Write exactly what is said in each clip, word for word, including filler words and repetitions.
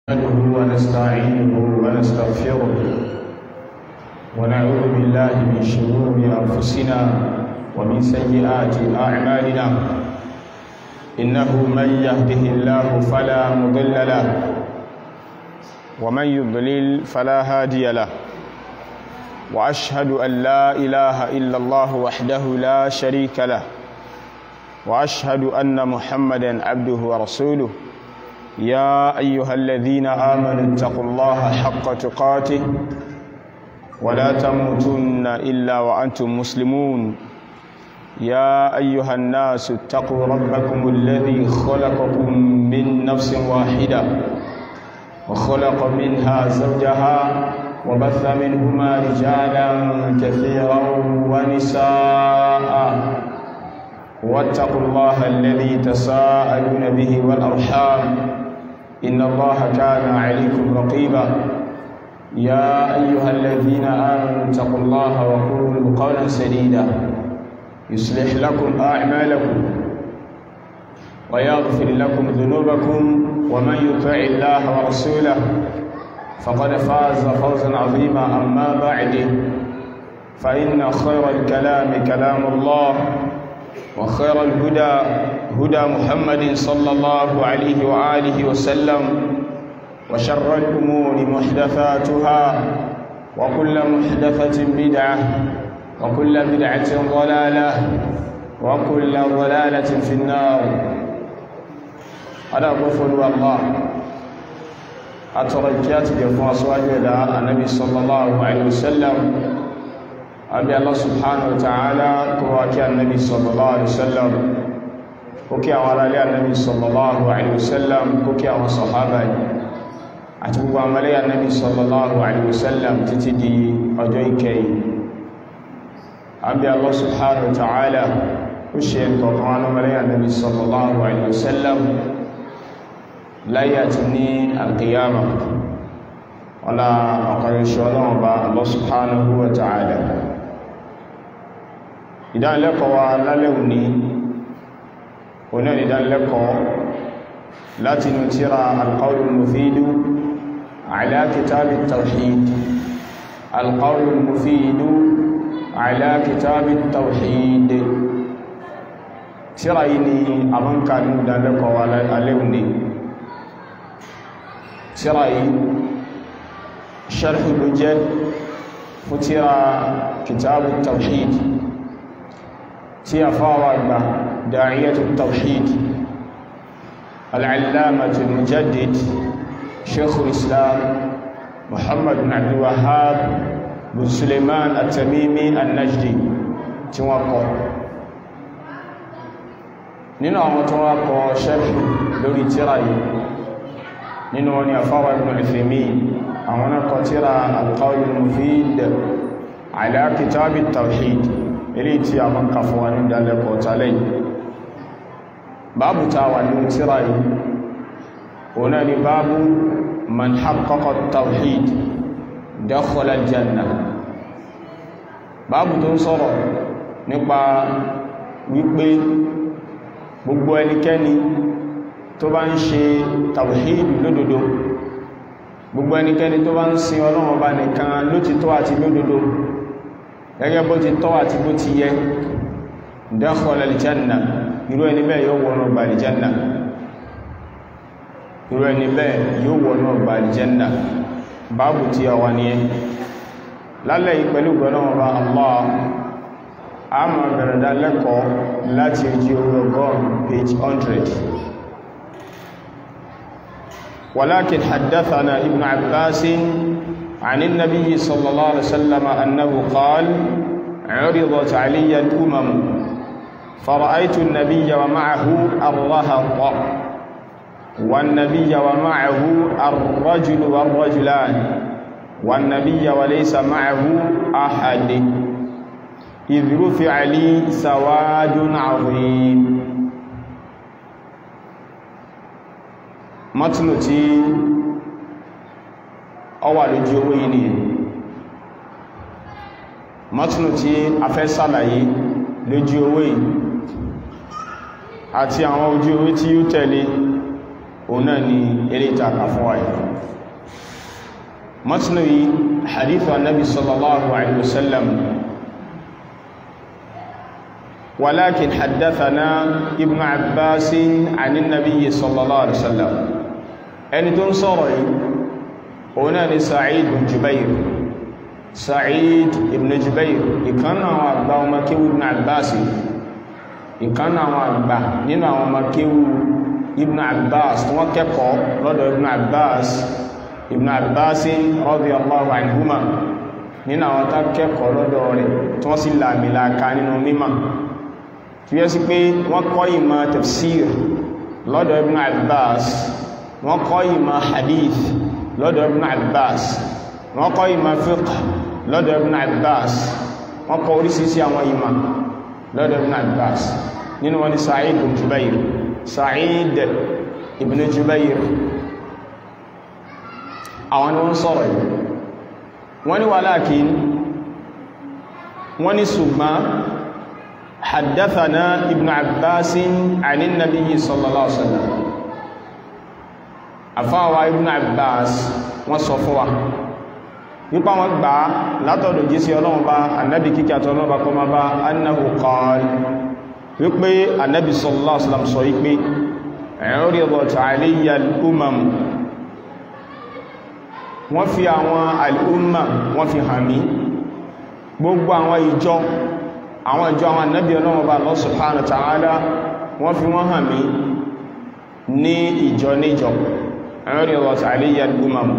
نحمده ونستعينه ونستغفره ونعوذ بالله من شرور أنفسنا ومن سيئات أعمالنا إنه من يهده الله فلا مضل له ومن يضلل فلا هادي له وأشهد أن لا إله إلا الله وحده لا شريك له وأشهد أن محمدا عبده ورسوله يا أيها الذين آمنوا اتقوا الله حق تقاته ولا تموتن إلا وأنتم مسلمون يا أيها الناس اتقوا ربكم الذي خلقكم من نفس واحدة وخلق منها زوجها وبث منهما رجالا كثيرا ونساء واتقوا الله الذي تساءلون به والأرحام إن الله كان عليكم رقيبا يا أيها الذين آمنوا اتقوا الله وقولوا قولا سديدا يصلح لكم أعمالكم ويغفر لكم ذنوبكم ومن يطع الله ورسوله فقد فاز فوزا عظيما. أما بعد فإن خير الكلام كلام الله وخير الهدى هدى محمد صلى الله عليه وآله وسلم وشر الأمور محدثاتها وكل محدثة بدعة وكل بدعة ضلالة وكل ضلالة في النار. أنا غفر الله أتركات بفوا سواجه النبي صلى الله عليه وسلم أبي الله سبحانه وتعالى كواكي النبي صلى الله عليه وسلم كوكي أولي النبي صلى الله عليه وسلم كوكي أولي صحابة أتبقى عملي النبي صلى الله عليه وسلم تتدي أجويكي أبي الله سبحانه وتعالى وشيء قرآن عملي النبي صلى الله عليه وسلم لا يأتني القيامة ولا أقل شوالهم الله سبحانه وتعالى. ìdánilẹ́kọ̀ọ́ wa lálẹ́ òní oní ìdánilẹ́kọ̀ọ́ láti inú tírà alqawlul mufidu ala kitabi tawhid alqawlul mufidu ala kitabi tawhid. tírà yìí ni a mọ́ ń ká ní ìdánilẹ́kọ̀ọ́ wa lálẹ́ òní. tírà yìí sharhu ló jẹ́ fún tírà kitabu tawhid tí a fáwà gbà da'iyatu tawhid al'allamatu mujaddid sheikhul islam muhammad bin abdul wahhab bin suleiman at-tamimi an-najdi tí wọ́n kọ. nínú àwọn tó wọ́n kọ sharhu lórí tírà yìí nínú wọn ni a fáwà ibn Uthaymin àwọn náà kọ tírà al-qawlul mufid ala kitabi tawhid ilé tí a mọ́ ká fún wa ní ìdálẹ́kọ̀ọ́ tàlẹ́ yìí. báàbù ta wà ní tírà yìí òun náà ni báàbù man haqqaqa tawhid dakhala aljanna. báàbù tó ń sọ̀rọ̀ nípa wípé gbogbo ẹnikẹ́ni tó bá ń ṣe tawhid lódodo, gbogbo ẹnikẹ́ni tó bá ń sin Ọlọ́run Ọba nìkan lótìtọ́ àti lódodo gẹ́gẹ́ bó ti tọ́ àti bó ti yẹ, dakhala aljanna, irú ẹni bẹ́ẹ̀ yóò wọnú ọgbà aljanna, irú ẹni bẹ́ẹ̀ yóò wọnú ọgbà aljanna. báàbù tí a wà ní ẹ lálẹ́ yìí pẹ̀lú gbọ́nà ọba Allah a máa bẹ̀rẹ̀ dá lẹ́kọ̀ọ́ láti ojú orí ọgọ́rùn page one hundred. walakin haddathana ibn Abbas عن النبي صلى الله عليه وسلم أنه قال عرضت علي الأمم فرأيت النبي ومعه الرهط والنبي ومعه الرجل والرجلان والنبي وليس معه أحد إذ رفع لي سواد عظيم. متنتي ọwà lójú owó yìí ni mọ́túnù tí a fẹ́ sàlàyé lójú owó yìí àti àwọn ojú owó tí yóò tẹ̀lé òun náà ni eré ìtàkà fún wa yìí. mọ́tínú yìí hadithu annabi sallallahu alaihi wasallam walakin haddathana ibn abbas anin nabiyyi sallallahu alaihi wasallam ẹni tó ń sọ̀rọ̀ yìí òun náà ni sa'id ibn jubair sa'id ibn jubair ìkànnà àwọn àgbà ọmọ kéwú ibn abbas ìkànnà àwọn àgbà nínú àwọn ọmọ kéwú ibn abbas tí wọ́n kẹ́kọ̀ọ́ lọ́dọ̀ ibn abbas ibn abbas radiyallahu anhuma nínú àwọn tá kẹ́kọ̀ọ́ lọ́dọ̀ rẹ̀ tí wọ́n sì làmìlàkà nínú mímọ̀ tí yẹ́ sí pé wọ́n kọ́ ìmọ̀ tafsir lọ́dọ̀ ibn abbas wọ́n kọ́ ìmọ̀ hadith lọ́dọ̀ ibn abbas wọ́n kọ́ ìmọ̀ fiqh lọ́dọ̀ ibn abbas wọ́n kọ́ orísìírísìí àwọn ìmọ̀ lọ́dọ̀ ibn abbas nínú wọn ni sa'id ibn jubair sa'id ibn jubair àwọn ni wọ́n sọ̀rọ̀ yìí wọ́n ni walakin wọ́n ni ṣùgbọ́n haddathana ibn abbas anin nabiyyi sallallahu alaihi wasallam àfáwà ibn abbas wọ́n sọ fún wa nípa wọn gbà látọ̀dọ̀ jísí ọlọ́run bá annabi kíkẹ́ àti ọlọ́run bá kọ́ ma bá annahu qal wípé annabi sallallahu alaihi wasallam sọ wípé uridat alayya al-umam wọ́n fi àwọn al-umma wọ́n fi hàn mí gbogbo àwọn ìjọ àwọn ìjọ àwọn annabi ọlọ́run bá Allah subhanahu wa ta'ala wọ́n fi wọ́n hàn mí ní ìjọ níjọ uridat alayya al-umam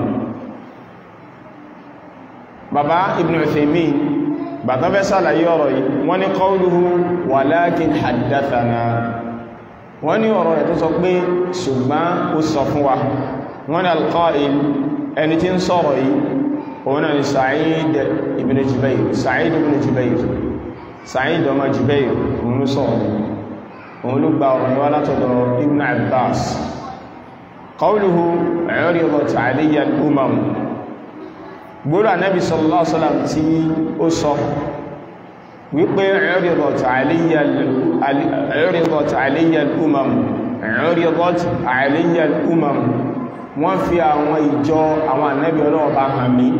bàbá ibn Uthaymin bàtà fẹ́ sàlàyé ọ̀rọ̀ yìí wọ́n ní qawluhu walakin haddathana wọ́n ní ọ̀rọ̀ rẹ̀ tó sọ pé ṣùgbọ́n ó sọ fún wa wọ́n ní al-qa'il ẹni tí ń sọ̀rọ̀ yìí òun náà ni Sa'id ibn Jubayr Sa'id ibn Jubayr Sa'id ọmọ Jubayr òun ló sọ̀rọ̀ òun ló gba ọ̀rọ̀ wá látọ̀dọ̀ ibn Abbas qawluhu uridat alayya al-umam gbọ́rọ̀ Ànábì sallallahu alaihi wasallam tí ó sọ wípé uridat alayya al-umam uridat alayya al-umam wọ́n fi àwọn ìjọ àwọn Ànábì Ọlọ́run bá hàn mí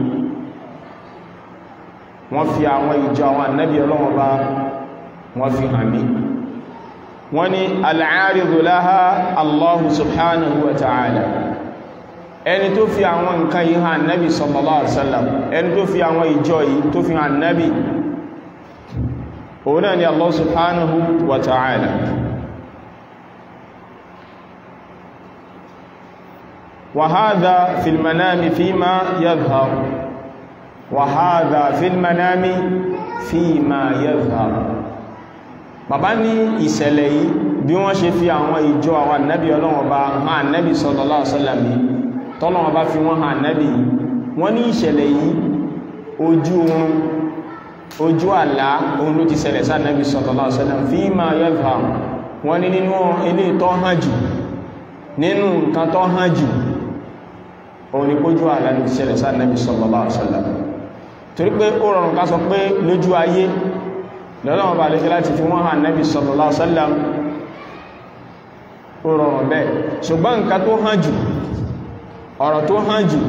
wọ́n fi àwọn ìjọ àwọn Ànábì Ọlọ́run bá wọ́n fi hàn mí wọ́n ní al-'aridu laha Allahu subhanahu wa ta'ala ẹni tó fi àwọn nǹkan yìí hàn Nábì sallallahu alaihi wasallam ẹni tó fi àwọn ìjọ yìí tó fi hàn Nábì òun náà ni Allah subhanahu wa ta'ala wa hadha fil manami fima yadhhar wa hadha fil manami fima yadhhar bàbá ní ìṣẹ̀lẹ̀ yìí bí wọ́n ṣe fi àwọn ìjọ àwọn Nábì Ọlọ́run bá hàn Nábì sallallahu alaihi wasallam tọ́lọ́wọ́ bá fi wọ́n hàn Nábì wọ́n ní ìṣẹ̀lẹ̀ yìí ojú oorun ojú àlá ohun ló ti ṣẹlẹ̀ sáà Nábì sallallahu alaihi wasallam fima yadhhar wọ́n ní nínú ilé tó hàn jù nínú nǹkan tó hàn jù òun ni kójú àlá ló ti ṣẹlẹ̀ sáà Nábì sallallahu alaihi wasallam torí pé ó rọrùn ká sọ pé lójú ayé lọ́lọ́wọ́ bá lè fi láti fi wọ́n hàn Nábì sallallahu alaihi wasallam ó rọrùn bẹ́ẹ̀ ṣùgbọ́n nǹkan tó hàn jù ọ̀rọ̀ tó hàn jù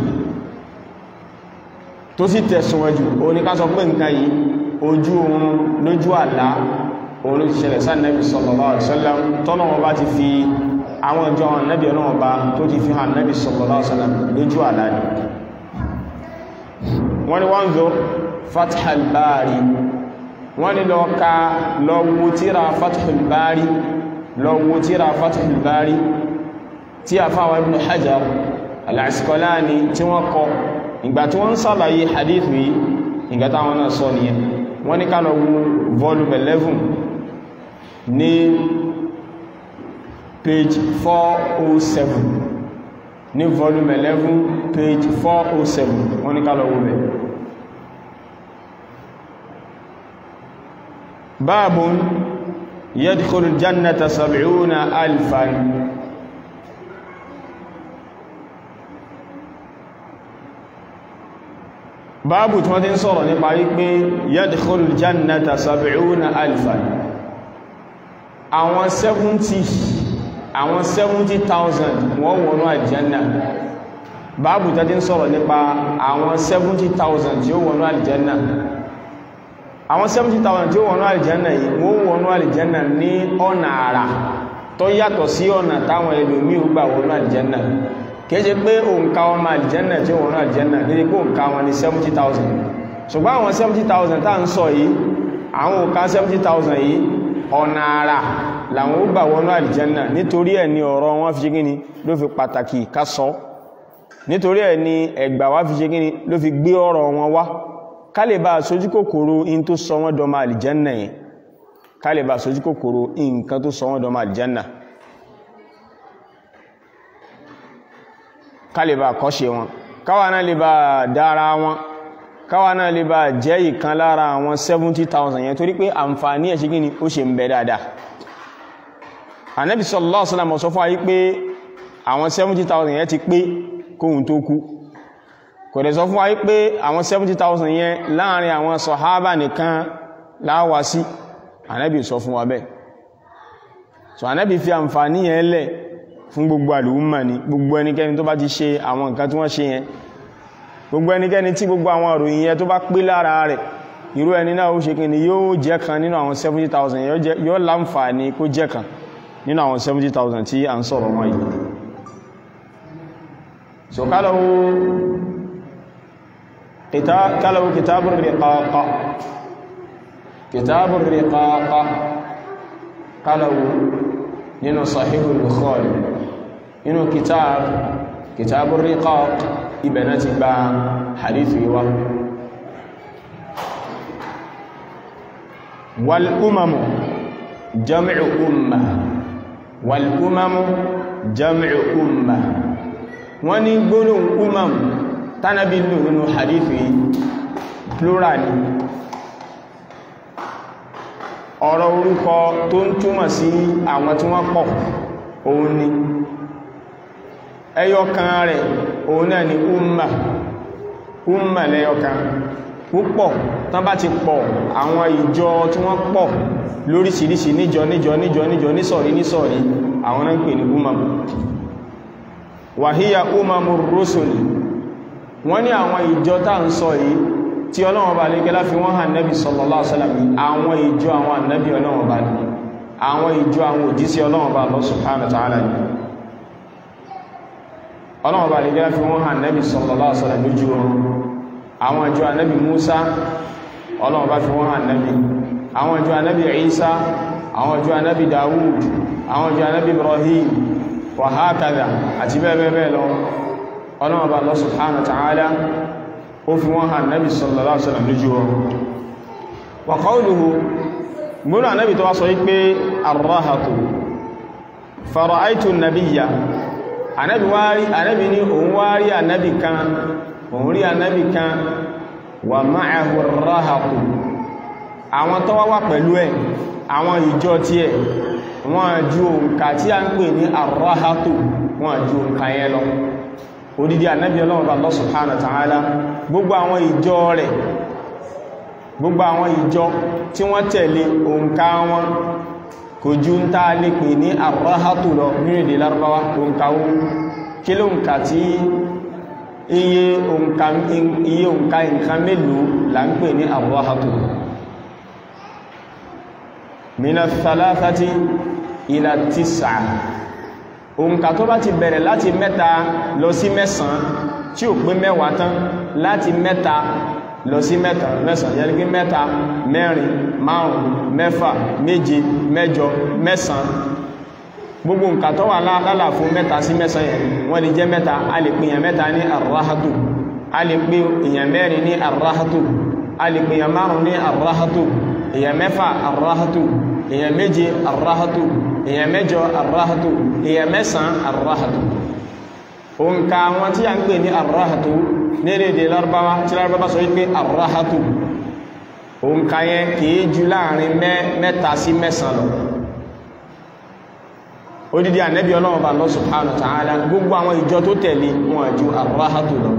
tó sì tẹ̀sùn jù òun ni ká sọ pé nǹkan yìí ojú oorun lójú àlá òun ló ti ṣẹlẹ̀ sáà Nábì sallallahu alaihi wasallam tọ́nà wọn bá ti fi àwọn ìjọ Nábì Ọlọ́run bá tó ti fi hàn Nábì sallallahu alaihi wasallam lójú àlá ni wọ́n ni wọ́n zọ Fathul Bari wọ́n ni lọ ka lọ wo tírà Fathul Bari lọ wo tírà Fathul Bari tí a fáwọn Ibn Hajar al-Asqalani tí wọ́n kọ ìgbà tí wọ́n ń sàlàyé hadith yìí ìgbà táwọn náà sọ nìyẹn wọ́n ní ká lọ wo volume eleven ní page four oh seven ní volume eleven page four oh seven wọ́n ní ká lọ wo bẹ̀ babun yadkhulu al-jannata sab'una alfan báàbù tí wọ́n ti ń sọ̀rọ̀ nípa wípé yadkhulu al-jannata sab'una alfan àwọn seventy àwọn seventy thousand wọ́n wọnú àlìjánà. Báàbù tàbí ń sọ̀rọ̀ nípa àwọn seventy thousand tí ó wọnú àlìjánà. Àwọn seventy thousand tí ó wọnú àlìjánà yìí wọ́n wọnú àlìjánà ní ọ̀nà àrà tó yàtọ̀ sí ọ̀nà táwọn ẹlòmí ó gbà wọnú àlìjánà. Kìí ṣe pé òǹkà ọmọ àlìjánà tí ó wọnú àlìjánà ní pé òǹkà wọn ni seventy thousand. Ṣùgbọ́n àwọn seventy thousand tá ń sọ yìí, àwọn òǹkà seventy thousand yìí ọ̀nà àrà làwọn ó gbà wọnú àlìjánà. Nítorí ẹ̀ ni ọ̀rọ̀ wọn fi ṣe gíní ló fi pàtàkì ká sọ. Nítorí ẹ̀ ni ẹgbà wá fi ṣe gíní ló fi gbé ọ̀rọ̀ wọn wá. Ká lè bá sojú kòkòrò in tó sọ wọ́n dọmọ àlìjánà yẹn. Ká lè bá sojú kòkòrò nǹkan tó sọ wọ́n dọmọ àlìjánà. Ká lè bá kọ́ṣe wọn. Káwa náà lè bá dára wọn. Káwa náà lè bá jẹ́ ìkan lára àwọn seventy thousand yẹn torí pé àǹfààní ẹ̀ ṣe gíní ó ṣe ń bẹ dáadáa. Ànábì sallallahu alaihi wasallam sọ fún ayé pé àwọn seventy thousand yẹn ti pé kóhun tó kú. Kò dẹ̀ sọ fún ayé pé àwọn seventy thousand yẹn láàrin àwọn sàhábà nìkan láwá sí. Ànábì sọ fún wa bẹ́ẹ̀. So Ànábì fi àǹfààní yẹn lẹ̀ fún gbogbo àlùmọ̀ ni, gbogbo ẹnikẹ́ni tó bá ti ṣe àwọn nǹkan tí wọ́n ṣe yẹn. Gbogbo ẹnikẹ́ni tí gbogbo àwọn ìròyìn yẹn tó bá pé lára rẹ̀, irú ẹni náà ó ṣe kí ni yóò jẹ́ kan nínú àwọn seventy thousand yóò láǹfààní kó jẹ́ kan nínú àwọn seventy thousand tí a ń sọ̀rọ̀ wọn yìí. So kálọ̀wó kitabur riqaqa kitabur riqaqa kálọ̀wó nínú Sahihul Bukhari nínú kitab kitabur riqaqa ibẹ̀ náà ti gba hadith wa. Wal umamu jam'u umma wal umamu jam'u umma. Wọ́n ní gbólóhùn umam tánàbí lò nínú hadithi plural ni. Ọ̀rọ̀ orúkọ tó ń túmọ̀ sí àwọn tí wọ́n pọ̀ òun ni. Ẹyọkan rẹ̀ òun náà ni umma. Umma lẹ́yọkan. Púpọ̀ tán bá ti pọ̀ àwọn ìjọ tí wọ́n pọ̀ lóríṣiríṣi níjọ níjọ níjọ níjọ nísọ̀rí nísọ̀rí àwọn náà ń pè ní umam. Wàhíyà umamur rusuli. Wọ́n ní àwọn ìjọ tá ń sọ yìí tí Ọlọ́run bá lékẹ́ láfi wọ́n hàn Nábì sallallahu alaihi wasallam, àwọn ìjọ àwọn ànábì Ọlọ́run bá ní, àwọn ìjọ àwọn òjíṣẹ́ Ọlọ́run bá Allah subhanahu wa ta'ala ní. Ọlọ́run bá lékẹ́ láfi wọ́n hàn Nábì sallallahu alaihi wasallam lójú oorun. Àwọn ìjọ ànábì Musa Ọlọ́run bá fi wọ́n hàn Nábì. Àwọn ìjọ ànábì Isa, àwọn ìjọ ànábì Dawud, àwọn ìjọ ànábì Ibrahim wa hakadha àti bẹ́ẹ̀ bẹ́ẹ̀ lọ. Ọlọ́run bá Allah subhanahu wa ta'ala ó fi wọ́n hàn Nábì sallallahu alaihi wasallam lójú oorun. Wa qawluhu gbọ́nà Nábì tó wá sọ wípé ar-rahatu fara'aytu an-nabiyya. Ànábì wárí, Ànábì ní òun wárí Ànábì kan, òun rí Ànábì kan wa ma'ahu ar-rahatu. Àwọn tó wá wà pẹ̀lú ẹ̀, àwọn ìjọ tí ẹ̀, wọ́n ju òǹkà tí a ń pè ní ar-rahatu, wọ́n ju òǹkà yẹn lọ. Odidi Ànábì Ọlọ́run bá Allah subhanahu wa ta'ala, gbogbo àwọn ìjọ rẹ̀, gbogbo àwọn ìjọ tí wọ́n tẹ̀lé òǹkà wọn kò ju ń tàà lè pè ní ar-rahatu lọ nínú èdè Lárúbáwá. Òǹkà wo kí ló òǹkà tí iye òǹkà iye òǹkà nǹkan mélòó là ń pè ní ar-rahatu? Mina thalathati ila tis'a. Òǹkà tó bá ti bẹ̀rẹ̀ láti mẹ́ta lọ sí mẹ́sàn tí ò pé mẹ́wàá tán, láti mẹ́ta lọ sí mẹ́ta mẹ́sàn, yẹni pé mẹ́ta, mẹ́rin, márùn, mẹ́fà, méje, mẹ́jọ, mẹ́sàn. Gbogbo òǹkà tó wà lálà fún mẹ́ta sí mẹ́sàn yẹn wọ́n lè jẹ́ mẹ́ta. A lè pè èèyàn mẹ́ta ní ar-rahatu, a lè pè èèyàn mẹ́rin ní ar-rahatu, a lè pè èèyàn márùn ní ar-rahatu, èèyàn mẹ́fà ar-rahatu, èèyàn méje ar-rahatu, èèyàn mẹ́jọ ar-rahatu, èèyàn mẹ́sàn ar-rahatu. Òǹkà wọn tí a ń pè ní ar-rahatu ní èdè Lárúbáwá tí Lárúbáwá sọ wípé ar-rahatu, òǹkà yẹn kìí ju láàrin mẹ́ta sí mẹ́sàn lọ. Odidi Ànábì Ọlọ́run bá Allah subhanahu wa ta'ala, gbogbo àwọn ìjọ tó tẹ̀lé wọn ju ar-rahatu lọ.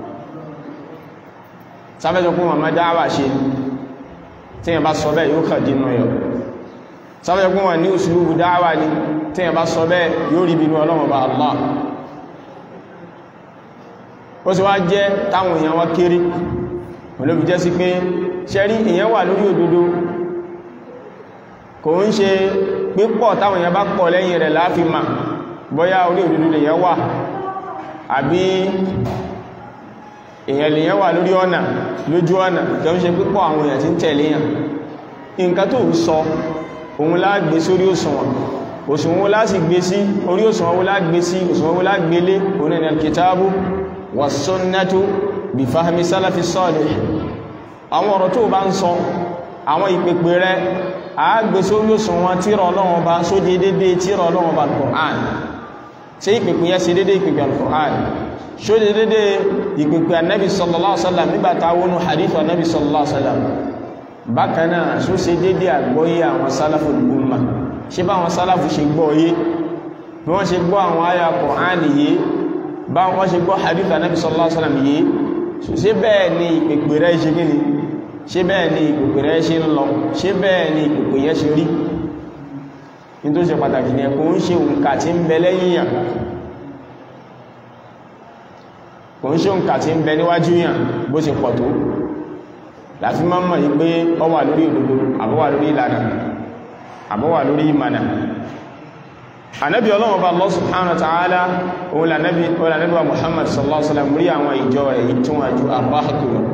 Sáfẹ́sọ kún wọn mọ́ dáwà ṣe tí yẹn bá sọ bẹ́ẹ̀ yóò kà dínú yọ. Sáfẹ́sọ kún wọn ní uslubu dáwà ní tí ẹ bá sọ bẹ́ẹ̀ yóò rí bínú Ọlọ́run bá Allah. Ó sì wá jẹ́ táwọn èèyàn wá kéré olóbi jẹ́ sí pé ṣẹ́rí èèyàn wà lórí òdodo kò ń ṣe pípọ̀ táwọn èèyàn bá pọ̀ lẹ́yìn rẹ̀ láàfin mà bóyá orí òdodo lèyàn wà àbí èèyàn lèyàn wà lórí ọ̀nà lójú ọ̀nà kò ń ṣe pípọ̀ àwọn èèyàn tí ń tẹ̀lé yàn. Nǹkan tó ń sọ òun lágbé sórí òṣùwọ̀n òṣùwọ̀n láti gbé sí orí òṣùwọ̀n lágbé sí òṣùwọ̀n lágbé lé òun ni al-kitabu wa sunnatu bí fahmi salafi salih. Àwọn ọ̀rọ̀ tó bá ń sọ àwọn ìpèpè rẹ̀ àágbé sórí òṣùwọ̀n tírà Ọlọ́run bá só dédé tírà Ọlọ́run bá al-Qur'an. Ṣé ìpèpè yẹn ṣe dédé ìpèpè al-Qur'an? Ṣó dédé ìpèpè Ànábì sallallahu alaihi wasallam nígbà táwọn hadith Ànábì sallallahu alaihi wasallam? Bákan náà ṣó ṣe dédé àgbọ́yé àwọn sálàfù ummah? Ṣé bá àwọn sálàfù ṣe gbọ́yé bí wọ́n ṣe gbọ́ àwọn àyà Qur'an yìí bá wọ́n ṣe gbọ́ hadith Ànábì sallallahu alaihi wasallam yìí? Ṣé bẹ́ẹ̀ ni ìpèpè rẹ̀ ṣe gíní? Ṣé bẹ́ẹ̀ ni ìpèpè rẹ̀ ṣe ń lọ? Ṣé bẹ́ẹ̀ ni ìpèpè yẹn ṣe rí? Ní tó ṣe pàtàkì ní ẹkùn ń ṣe òǹkà tí ń bẹ lẹ́yìn yàn, kò ń ṣe òǹkà tí ń bẹ níwájú yàn bó ṣe pọ̀ tó láti máa mọ̀ yí pé ó wà lórí òdodo àbọ́wà lórí ìlànà àbọ́wà lórí ìmànà. Ànábì Ọlọ́run bá Allah subhanahu wa ta'ala òun lànábì wa Muhammad sallallahu alaihi wasallam rí àwọn ìjọ èyí tí wọ́n ju àbáhàkù lọ.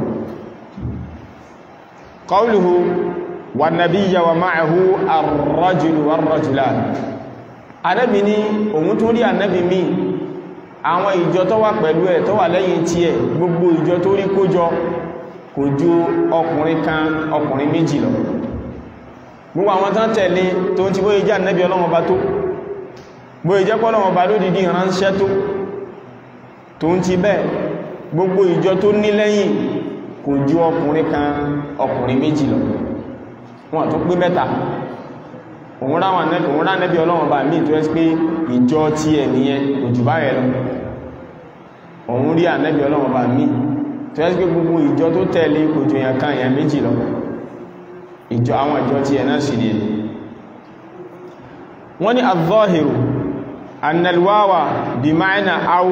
Qawluhu wa nabiyya wa ma'ahu ar-rajulu war-rajulan. Ànábì ní òun tó rí ànábì mi àwọn ìjọ tó wà pẹ̀lú ẹ̀ tó wà lẹ́yìn tí ẹ̀ gbogbo ìjọ tó rí kójọ kò ju ọkùnrin kan ọkùnrin méjì lọ. Gbogbo àwọn tán tẹ̀lé tó ń ti bóyé jẹ́ ànábì Ọlọ́run bá tó bóyé jẹ́ pọ́lọ́run bá lódìdí ìránṣẹ́ tó tó ń ti bẹ́ẹ̀ gbogbo ìjọ tó ní lẹ́yìn kò ju ọkùnrin kan ọkùnrin méjì lọ. Wọ́n tó pé mẹ́ta òun ráwọn ànábì Ọlọ́run bá mí tó ẹ́ pé ìjọ tí ẹ̀ nìyẹn kò jù báyẹ̀ lọ. Òun rí ànábì Ọlọ́run bá mí tó ẹ́ pé gbogbo ìjọ tó tẹ̀lé kò ju èèyàn kan èèyàn méjì lọ. Ìjọ àwọn ìjọ tí ẹ̀ náà sì ní wọ́n ní adh-dhahiru anna al-wawa bí ma'na aw.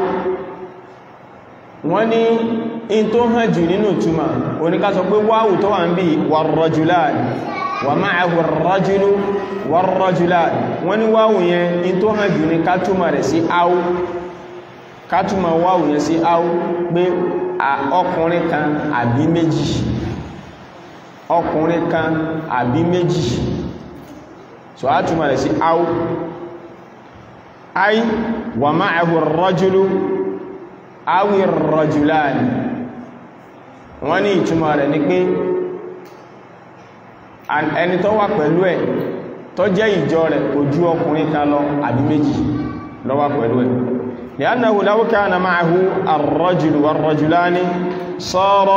Wọ́n ní in tó hàn jù nínú túmọ̀ oníká sọ pé wáwù tó wà ń bí war-rajulan wa ma'ahu ar-rajulu war-rajulan. Wọ́n ní wáwù yẹn in tó hàn jù ní ká túmọ̀ rẹ̀ sí aw, ká túmọ̀ wáwù yẹn sí aw pé ọkùnrin kan àbí méjì, ọkùnrin kan àbí méjì. So a túmọ̀ rẹ̀ sí aw ay wa ma'ahu ar-rajulu awi ar-rajulan. Wọ́n ní ìtumọ̀ rẹ̀ ní pé ẹni tó wà pẹ̀lú ẹ̀ tó jẹ́ ìjọ rẹ̀ kò ju ọkùnrin kan lọ àbí méjì ló wà pẹ̀lú ẹ̀. li'annahu law kana ma'ahu ar-rajulu war-rajulani sara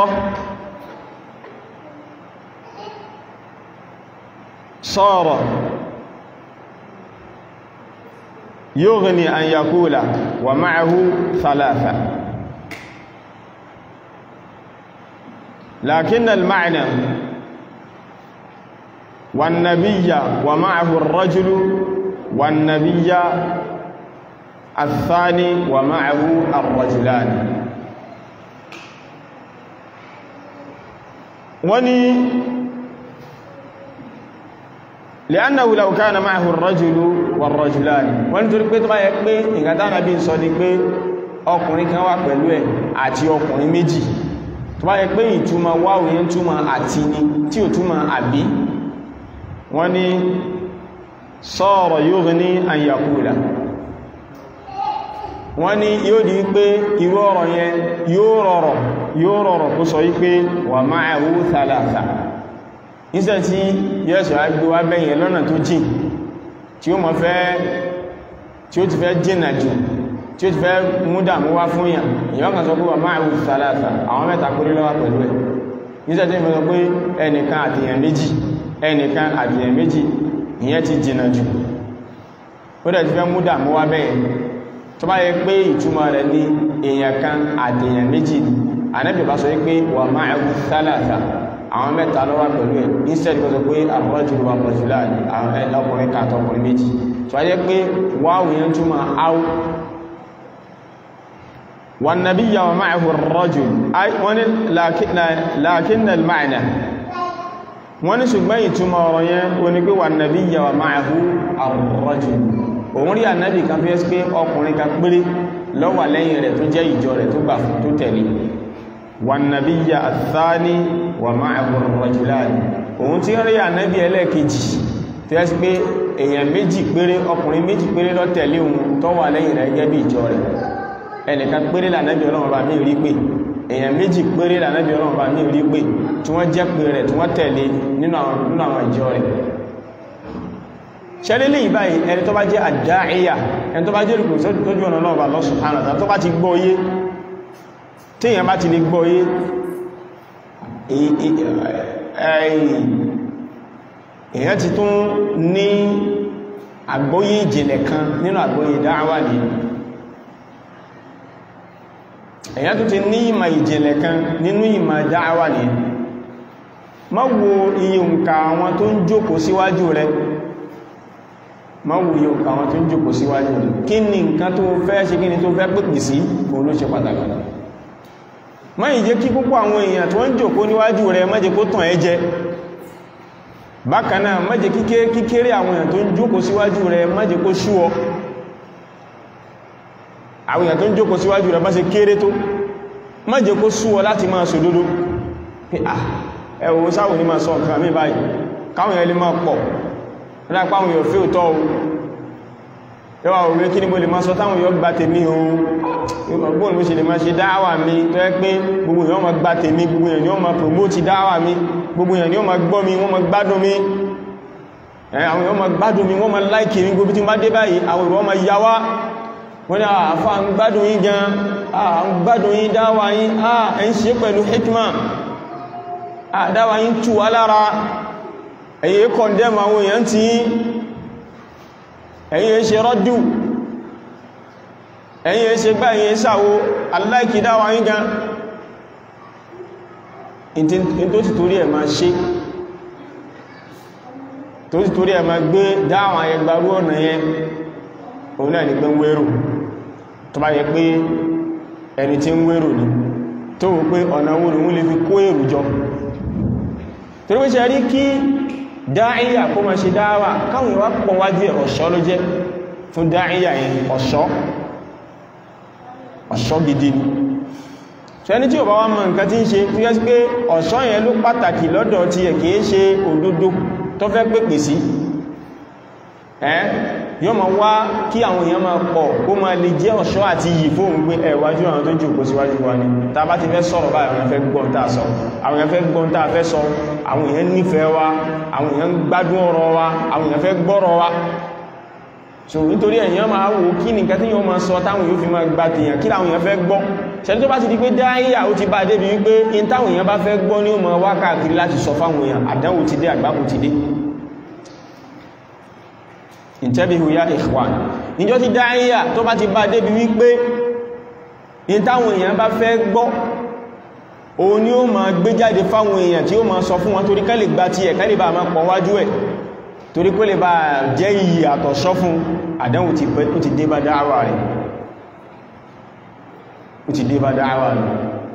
sara yughni an yaqula wa ma'ahu thalatha. lakin al-ma'na والنبي ومعه الرجل والنبي الثاني ومعه الرجلان. وني لأنه لو كان معه الرجل والرجلان wọ́n tó rí pé tó bá yẹ pé ìgbàtà Ànábì ń sọ ní pé ọkùnrin kan wà pẹ̀lú ẹ̀ àti ọkùnrin méjì, tó bá yẹ pé ìtumọ̀ wáwù yẹn túmọ̀ àti ni tí ò túmọ̀ àbí, wọ́n ní sara yughni an yaqula. Wọ́n ní yóò di pé irú ọ̀rọ̀ yẹn yóò rọrọ̀ yóò rọrọ̀ kó sọ wípé wa ma'ahu thalatha. Ìsẹ̀ tí yẹ́sọ̀ agbé wá bẹ́yẹn lọ́nà tó jìn tí ó mọ̀ fẹ́ tí ó ti fẹ́ jìnà jù tí ó ti fẹ́ múdàmú wá fún yàn, ìyọ́ kan sọ pé wa ma'ahu thalatha àwọn mẹ́ta kórí lọ́wọ́ pẹ̀lú ẹ̀. Ìsẹ̀ tí mo sọ pé ẹnìkan àti èèyàn méjì ẹnìkan àti èèyàn méjì ìyẹn ti jìnà jù ó dẹ̀ ti fẹ́ múdà mú wá bẹ́ẹ̀. Tó bá yẹ pé ìtumọ̀ rẹ̀ ní èèyàn kan àti èèyàn méjì ni Ànábì bá sọ pé wa ma'ahu thalatha àwọn mẹ́ta ló wà pẹ̀lú ẹ̀ instead kó sọ pé ar-rajulu war-rajulan àwọn ọkùnrin kan àtọkùnrin méjì. tó ayẹ́ pé wáwù yẹn túnmà áwù wan nabiyya wa ma'ahu ar-rajul wọ́n ni lakinna al-ma'na wọ́n ni ṣùgbọ́n ìtumọ̀ ọ̀rọ̀ yẹn wọ́n ni pé wan nabiyya wa ma'ahu ar-rajul òun rí ànábì kan tó yẹ́ sí pé ọkùnrin kan péré ló wà lẹ́yìn rẹ̀ tó jẹ́ ìjọ rẹ̀ tó gbà fún tó tẹ̀lé wan nabiyya ath-thani wa ma'ahu ar-rajulan òun tí rí ànábì ẹlẹ́ẹ̀kejì tó yẹ́ sí pé èèyàn méjì péré ọkùnrin méjì péré ló tẹ̀lé òun tó wà lẹ́yìn rẹ̀ gẹ́gẹ́ bí ìjọ rẹ̀ ẹnìkan péré lànábì Ọlọ́run bá mí rí pé èèyàn méjì péré lànábì Ọlọ́run bá mí rí pé tí wọ́n jẹ́ pé rẹ̀ tí wọ́n tẹ̀lé nínú àwọn ìjọ rẹ̀ ṣẹlẹ́lẹ́ ìbáyìí ẹni tó bá jẹ́ àdáíyà ẹni tó bá jẹ́ ìrùkù tójú ọ̀nà náà bá Allah subhanahu wa ta'ala tó bá ti gbọ́yé tí èyàn bá ti lè gbọ́yé èyàn ti tún ní àgbọ́yé ìjìnlẹ̀ kan nínú àgbọ́yé dáwà ní èyàn tún ti ní ìmọ̀ ìjìnlẹ̀ kan nínú ìmọ̀ dáwà ní má wo iye nǹka àwọn tó ń jókòó síwájú rẹ̀ ma wùyọ àwọn tó ń jòkó síwájú rẹ̀ kí ni nǹkan tó fẹ́ ṣe kí ni tó fẹ́ pèpì sí òun ló ṣe pàtàkì má yìí jẹ́ kí púpọ̀ àwọn èèyàn tó ń jòkó níwájú rẹ̀ má jẹ́ kó tàn ẹ́ jẹ bákan náà má jẹ́ kíkéré àwọn èèyàn tó ń jòkó síwájú rẹ̀ má jẹ́ kó sú ọ àwọn èèyàn tó ń jòkó síwájú rẹ̀ bá ṣe kéré tó má jẹ́ kó sú ọ láti máa sòdodo pé ah ẹ wò sáwọn ní máa sọ nǹkan mí báyìí káwọn èèyàn lè máa pọ̀ lápá àwọn èèyàn fẹ́ òtọ́ o ẹwà òwe kí ní mo lè máa sọ táwọn èèyàn gbá tèmi o gbọ́n mo ṣe lè máa ṣe dáwà mi tó yẹ pé gbogbo èèyàn máa gbá tèmi gbogbo èèyàn ni ó máa promote dáwà mi gbogbo èèyàn ni ó máa gbọ́ mi wọ́n máa gbádùn mi àwọn èèyàn máa gbádùn mi wọ́n máa like mi gbogbo tí mo bá dé báyìí àwọn èèyàn máa yá wá wọ́n ní àfá ń gbádùn yín gan ń gbádùn yín dáwà yín ẹ̀ ń ṣe pẹ̀lú hikma dáwà yín tù wá lára ẹ̀yẹ kọ̀ndẹ̀mù àwọn èèyàn tí ẹ̀yẹ ṣe rọ́dù ẹ̀yẹ ṣe gbá ẹ̀yẹ ṣàwó aláìkì dáwà yín gan in tó sì torí ẹ̀ máa ṣe tó sì torí ẹ̀ máa gbé dáwà ẹgbàrú ọ̀nà yẹn òun náà ní pé ń wérò tó bá yẹ pé ẹni tí ń wérò ní tó wò pé ọ̀nà wo lòun lè fi kó èrò jọ torí pé ṣe rí kí dáíyà kó ma ṣe dáwà káwọn ìwà pọ̀ wájú ọ̀ṣọ́ ló jẹ́ fún dáíyà yẹn ọ̀ṣọ́ ọ̀ṣọ́ gidi ni ṣẹni tí ò bá wá mọ̀ nǹkan tí ń ṣe tó yẹ́ sí pé ọ̀ṣọ́ yẹn ló pàtàkì lọ́dọ̀ tí ẹ̀ kìí ṣe òdodo tó fẹ́ pèpè sí ẹ́ yóò máa wá kí àwọn èèyàn máa pọ̀ kó máa lè jẹ́ ọ̀ṣọ́ àti yìí fóun pé ẹ̀wájú àwọn tó jù kó síwájú wa ní ta bá ti fẹ́ sọ̀rọ̀ báyìí àwọn èèyàn fẹ́ gbọ́n tàà sọ àwọn èèyàn fẹ́ gbọ́n tàà fẹ́ sọ àwọn èèyàn nífẹ̀ẹ́ wa àwọn èèyàn gbádùn ọ̀rọ̀ wa àwọn èèyàn fẹ́ gbọ́rọ̀ wa so nítorí èèyàn máa wò kí ní nǹkan tí yóò máa sọ táwọn yóò fi máa gbá tèèyàn kí láwọn èèyàn fẹ́ gbọ́ ṣẹ́ni tó bá ti di pé dáíyà ó ti bá débi wípé in táwọn èèyàn bá fẹ́ gbọ́ ní ó máa wá káàkiri láti sọ fáwọn èèyàn àdánwò ti dé àgbákò ti dé intabihu ya ikhwan níjọ́ tí dáíyà tó bá ti bá débi wípé in táwọn èèyàn bá fẹ́ gbọ́ òun ni ó máa gbé jáde fáwọn èèyàn tí ó máa sọ fún wọn torí ká lè gba ti ẹ̀ ká lè bá máa pọ̀ wájú ẹ̀ torí kó lè bá jẹ́ iyì àtọ̀ṣọ́ fún àdánwò ti pẹ́ ó ti dé bá dáwà rẹ̀ ó ti dé bá dáwà rẹ̀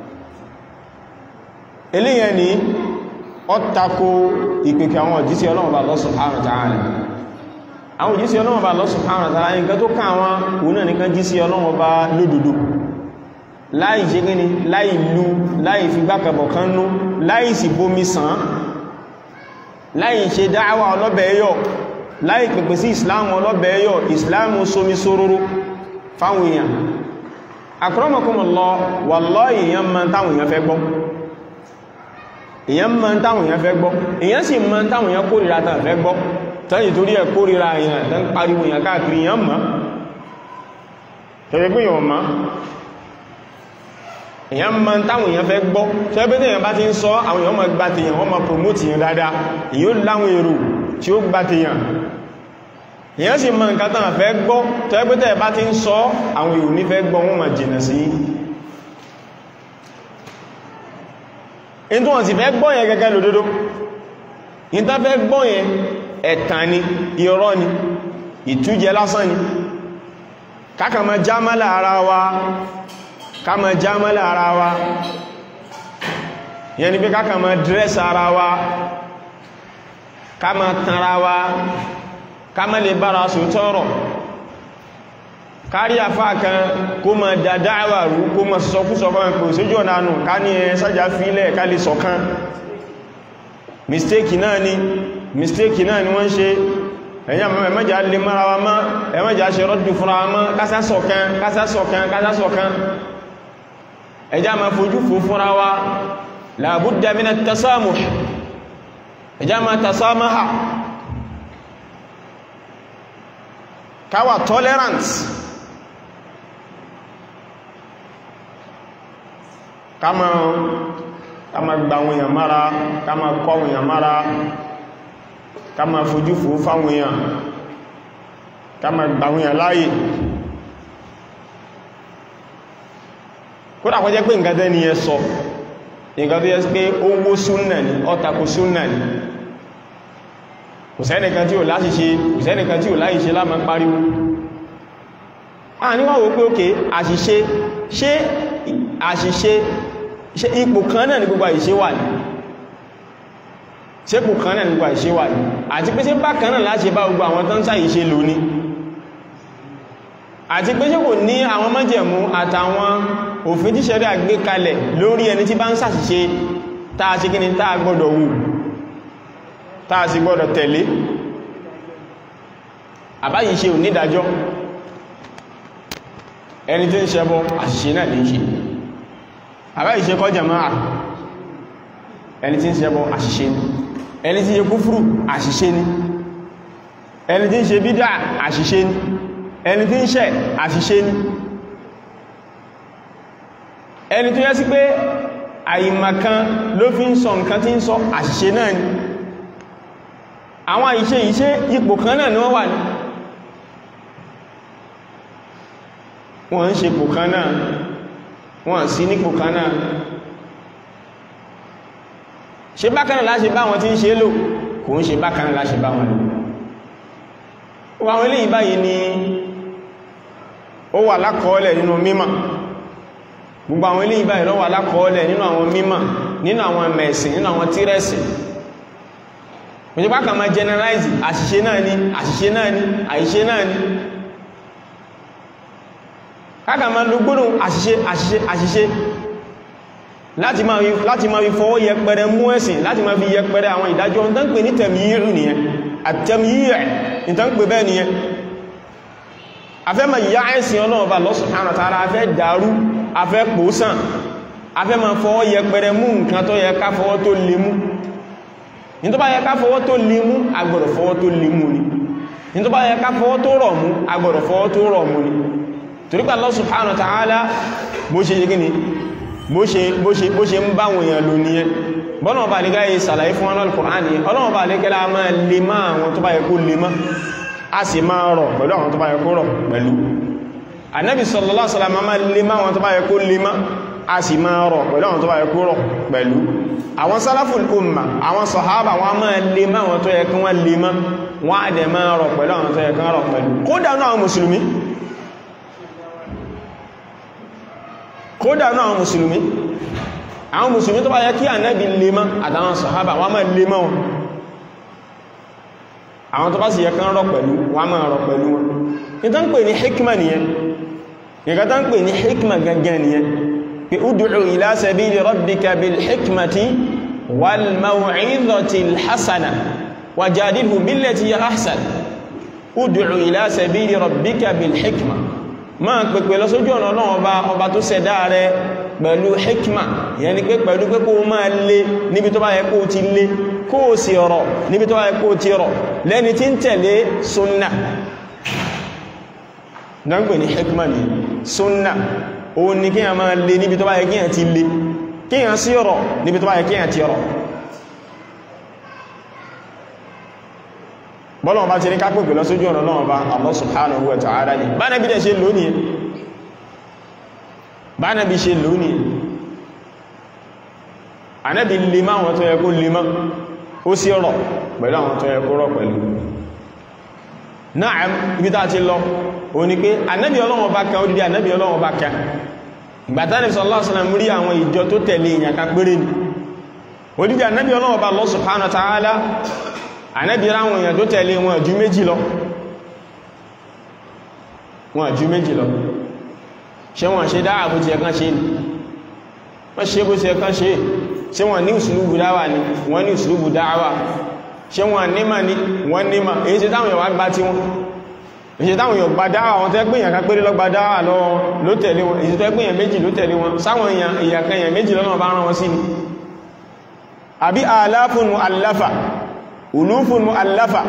eléyẹn ni ó tako ìpèkè àwọn òjíṣẹ́ Ọlọ́run Allah subhanahu wa ta'ala àwọn òjíṣẹ́ Ọlọ́run Allah subhanahu wa ta'ala nǹkan tó ká àwọn òun náà nìkan jíṣẹ́ Ọlọ́run bá lódodo láì ṣe gíní láì lú láì fi gbákàbọ̀ kan nú láì sì bomi sàn láì ṣe dáwà ọlọ́bẹ̀ ẹyọ láì pẹ̀pẹ̀ sí islam ọlọ́bẹ̀ ẹyọ islam somi sóróró fáwọn èèyàn akramakumullah wallahi èèyàn mọ̀ táwọn èèyàn fẹ́ gbọ́ èèyàn mọ̀ táwọn èèyàn fẹ́ gbọ́ èèyàn sì mọ̀ táwọn èèyàn kórìíra tàn fẹ́ gbọ́ tẹ́yì torí ẹ̀ kórìíra èèyàn tán pariwo èèyàn káàkiri èèyàn mọ̀ tẹ́lẹ̀ pé èèyàn mọ̀ èyàn mọ̀ táwọn èèyàn fẹ́ gbọ́ tó ẹgbẹ́ tí èyàn bá ti ń sọ àwọn èèyàn máa gbá tèyàn wọ́n máa promote èyàn dáadáa èyí ó láwọn èrò tí ó gbá tèyàn èyàn sì mọ̀ nǹkan tán fẹ́ gbọ́ tó ẹgbẹ́ tí èyàn bá ti ń sọ àwọn èrò ní fẹ́ gbọ́ wọ́n máa jìnà sí in tó wọ́n sì fẹ́ gbọ́ yẹn gẹ́gẹ́ lódodo in tó fẹ́ gbọ́ yẹn ẹ̀tàn ni irọ́ ni ìtújẹ lásán ni káka ma jámálà ara wa ká ma jámálà ara wa yẹni pé káka ma dress ara wa ká ma tanra wa ká ma lè bára sọ tọ́rọ̀ kárí àfá kan kó ma dáadáa rú kó ma sọkúsọ fún ẹ̀kọ́ sójú ọ̀nà nù ká ní ẹ sájá fílẹ̀ ká lè sọ̀kan mistake náà ni mistake náà ni wọ́n ṣe ẹ̀yà ẹ̀mẹ́jà lè mara wa mọ́ ẹ̀mẹ́jà ṣe rọ́dù fúnra wa mọ́ kásá sọ̀kan kásá sọ̀kan kásá sọ̀kan ẹjá ma fojú fò fúnra wa la budda min at-tasamuh ẹjá ma tasamaha káwà tolerance kama kama gba àwọn èèyàn mára kama kọ́ àwọn èèyàn mára kama fojú fò fáwọn èèyàn kama gba àwọn èèyàn láàyè kódà kó jẹ́ pé nǹkan tẹ́ ni ẹ sọ nǹkan tó yẹ pé ó wó súnnà ní ọ́tàkù súnnà ní kò sẹ́nìkan tí ò láṣìṣe kò sẹ́nìkan tí ò láìṣe láàmà pariwo a níwá wò pé òkè àṣìṣe ṣe àṣìṣe ṣe ipò kan náà ní gbogbo àìṣe wà ní ṣe ipò kan náà ní gbogbo àìṣe wà ní àti pé ṣe bákan náà láti bá gbogbo àwọn tán ṣàìṣe lò ní àti pé ṣe kò ní àwọn májẹ̀mú àtàwọn òfin tí ṣẹ̀ríà gbé kalẹ̀ lórí ẹni tí bá ń ṣàṣìṣe táa ṣe kíni táa gbọ́dọ̀ wù táa sì gbọ́dọ̀ tẹ̀lé àbáyìí ṣe ò nídàjọ́ ẹni tí ń ṣẹbọ àṣìṣe náà ní ṣe àbáyìí ṣe kọ́ jàmáà ẹni tí ń ṣẹbọ àṣìṣe ní ẹni tí ń ṣe kúfúrù àṣìṣe ní ẹni tí ń ṣe bídà àṣìṣe ní ẹni tí ń ṣẹ̀ àṣìṣe ní ẹni tó yẹ sí pé àìmọ̀kan ló fi ń sọ nǹkan tí ń sọ àṣìṣe náà ni àwọn àìṣe ìṣe ipò kan náà ni wọ́n wà ní wọ́n ń ṣe ipò kan náà wọ́n sí nípò kan náà ṣe bákanáà láṣe bá wọn tí ń ṣe lò kò ń ṣe bákanáà láṣe bá wọn lò àwọn eléyìí báyìí ni ó wà lákọọ́lẹ̀ nínú mímọ̀ gbogbo àwọn eléyìí báyìí ló wà lákọọ́lẹ̀ nínú àwọn mímọ̀ nínú àwọn mẹ̀sìn nínú àwọn tírẹ̀sì òjòpá kan máa generalize àṣìṣe náà ni àṣìṣe náà ni àìṣe náà ni káàkà máa ló gbóòrò àṣìṣe àṣìṣe àṣìṣe láti máa láti máa fi fọwọ́ yẹpẹrẹ mú ẹ̀sìn láti máa fi yẹpẹrẹ àwọn ìdájọ́ tán pè ní tẹ̀míyìrù nìyẹn àtẹ̀míyìrù ìtàn pè bẹ́ẹ̀ nìyẹn afẹ́ ma yá ẹ̀sìn Ọlọ́run bá Allah subhanahu wa ta'ala afẹ́ dàrú afẹ́ pòsàn afẹ́ ma fọwọ́ yẹpẹrẹ mú nǹkan tó yẹ ká fọwọ́ tó lè mú ní tó bá yẹ ká fọwọ́ tó lè mú agbọ́dọ̀ fọwọ́ tó lè mú ni ní tó bá yẹ ká fọwọ́ tó rọ̀ mú agbọ́dọ̀ fọwọ́ tó rọ̀ mú ni torí pé Allah subhanahu wa ta'ala bó ṣe yẹ gíní bó ṣe ń bá wọn èèyàn lò níyẹn bọ́nà bá lè gáyé sàlàyé fún wọn Al-Qur'an ni Ọlọ́run bá lè gẹ́lá máa lè máa àwọn tó bá yẹ kó lè máa a sì máa rọ̀ pẹ̀lú àwọn tó bá yẹ kó rọ̀ pẹ̀lú Ànábì sallallahu alaihi wasallam máa lè máa àwọn tó bá yẹ kó lè máa a sì máa rọ̀ pẹ̀lú àwọn tó bá yẹ kó rọ̀ pẹ̀lú àwọn salaful umma àwọn sàhábà wọn máa lè máa àwọn tó yẹ kí wọ́n lè máa wọ́n á dẹ̀ máa rọ̀ pẹ̀lú àwọn tó yẹ kí wọ́n rọ̀ pẹ̀lú kódà náà àwọn mùsùlùmí kódà náà àwọn mùsùlùmí àwọn mùsùlùmí tó bá yẹ kí Ànábì lè máa àtàwọn sàhábà wọ́n máa lè máa wọn àwọn tó bá sì yẹ kán rọ̀ pẹ̀lú wọ́n máa rọ̀ pẹ̀lú wọn ní tán pè ní hikma nìyẹn nìkan tán pè ní hikma gangan nìyẹn pé ud'u ila sabili rabbika bil hikmati wal maw'izati al hasana wajadilhu billati hiya ahsan ud'u ila sabili rabbika bil hikma máa pèpè lọ sójú ọ̀nà Ọlọ́run ọba ọba tó ṣẹ̀dá rẹ pẹ̀lú hikma ìyẹn ni pé pẹ̀lú pé kó máa lé níbi tó bá yẹ kó ti lé kó o sì rọ̀ níbi tó bá yẹ kó ti rọ̀ lẹ́ni tí ń tẹ̀lé súnnà dáńgbè ní hikma ní súnnà o ní kí a máa lé níbi tó bá yẹ kí a ti lé kí a sí rọ̀ níbi tó bá yẹ kí a ti rọ̀ bọ́lọ̀ bá ti ní kápẹ́ pẹ̀lọ sójú ọ̀nà náà bá Allah subhanahu wa ta'ala ní bá nábi dẹ̀ ṣe lónìí bá nábi ṣe lónìí Ànábì lè máa wọn tó yẹ kó lè máa ó sí rọ̀ pẹ̀lú àwọn tó yẹ kó rọ̀ pẹ̀lú náà ibi tá ti lọ o ní pé ànábì Ọlọ́run ọba kan ó dìde ànábì Ọlọ́run ọba kan ìgbàtà Ànábì sallallahu alaihi wasallam rí àwọn ìjọ tó tẹ̀lé èèyàn kan péré ni ó dìde ànábì Ọlọ́run ọba Allah subhanahu wa ta'ala ànábì ráwọn èèyàn tó tẹ̀lé wọn ju méjì lọ wọn ju méjì lọ ṣé wọ́n ṣe dáa bó ti ẹ̀kan ṣe ní wọ́n ṣe bó ti ẹ̀kan ṣe ṣé wọ́n ní uslubu dáwà ní wọ́n ní uslubu dáwà ṣé wọ́n níma ní wọ́n níma èyí ṣe táwọn èèyàn gbá tí wọ́n èyí táwọn èèyàn gbá dáwà wọn tẹ́ gbìyàn ká péré lọ́gbà dáwà ló tẹ̀lé wọn èyí tẹ́ gbìyàn méjì ló tẹ̀lé wọn sáwọn èèyàn kan èèyàn méjì lọ́nà bá rán wọn sí ni àbí àláfún mu'allafa ulúfún mu'allafa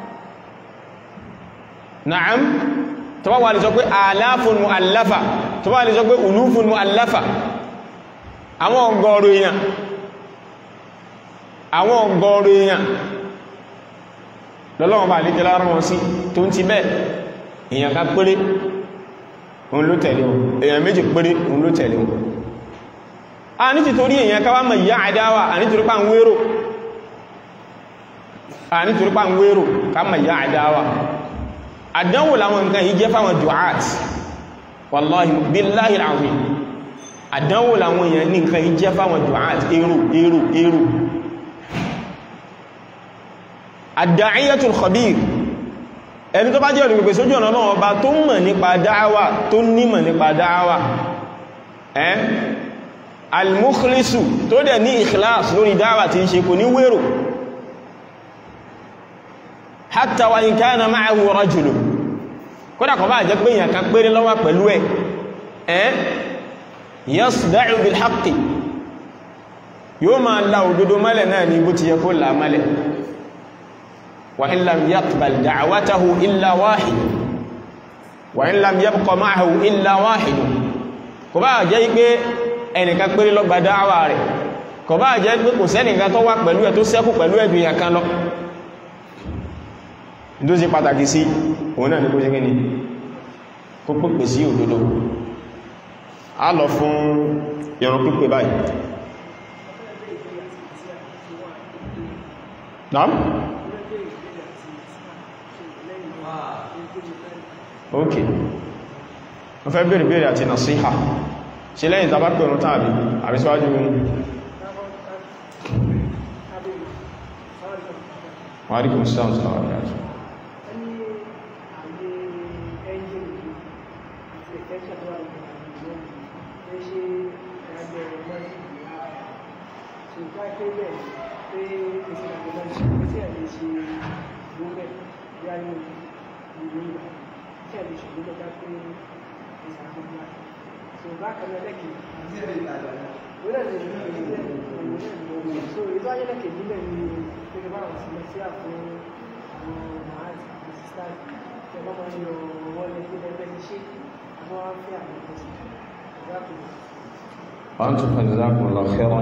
na'am tó bá wà lè sọ pé àláfún mu'allafa tó bá lè sọ pé ulúfún mu'allafa àwọn ọgọ́rùn èèyàn àwọn ọgọ́rùn èèyàn lọ́lọ́wọ́n bá lè jẹ́ lára wọn sí tó ń ti bẹ́ èèyàn ká péré òun ló tẹ̀lé wọn èèyàn méjì péré òun ló tẹ̀lé wọn a ní títorí èèyàn ká wá mọ̀ ìyá àdáwà a ní torípa ń wérò a ní torípa ń wérò ká mọ̀ ìyá àdáwà àdánwò láwọn nǹkan yìí jẹ́ fáwọn du'at wallahi billahi alazim àdánwò láwọn èèyàn ní nǹkan yìí jẹ́ fáwọn du'at èrò èrò èrò ad-da'iyatul khabir ẹni tó bá jẹ́ olùgbègbè sójú ọ̀nà náà ọba tó mọ̀ nípa dáwà tó nímọ̀ nípa dáwà ẹ́ al-mukhlisu tó dẹ̀ ní ikhlas lórí dáwà tí ń ṣe kò ní wérò hatta wa in kana ma'ahu rajulun kódà kò bá jẹ́ pé èèyàn kan péré ló wà pẹ̀lú ẹ̀ ẹ́ yasda'u bil haqqi yóò máa la òdodo mọ́lẹ̀ náà ní bó ti yẹ kó là mọ́lẹ̀ wa in lam yaqbal da'watahu illa wahid wa in lam yabqa ma'ahu illa wahid kò bá jẹ́ pé ẹnìkan péré ló gba dáwà rẹ̀ kò bá jẹ́ pé kò sẹ́nìkan tó wà pẹ̀lú ẹ̀ tó ṣẹ́kù pẹ̀lú ẹ̀dùn ìyà kan lọ tó ṣe pàtàkì sí òun náà ní kó ṣe gẹ́ni kó pèpè sí òdodo a lọ fún ìrun pípè báyìí naam ok wọ́n fẹ́ bèèrè bèèrè àti nàṣíhà ṣe lẹ́yìn tàbá pẹ̀rún tàbí àrísíwájú wa alaikum assalam sọ́wọ́ àríyàjú Antum jazakumullahu khairan.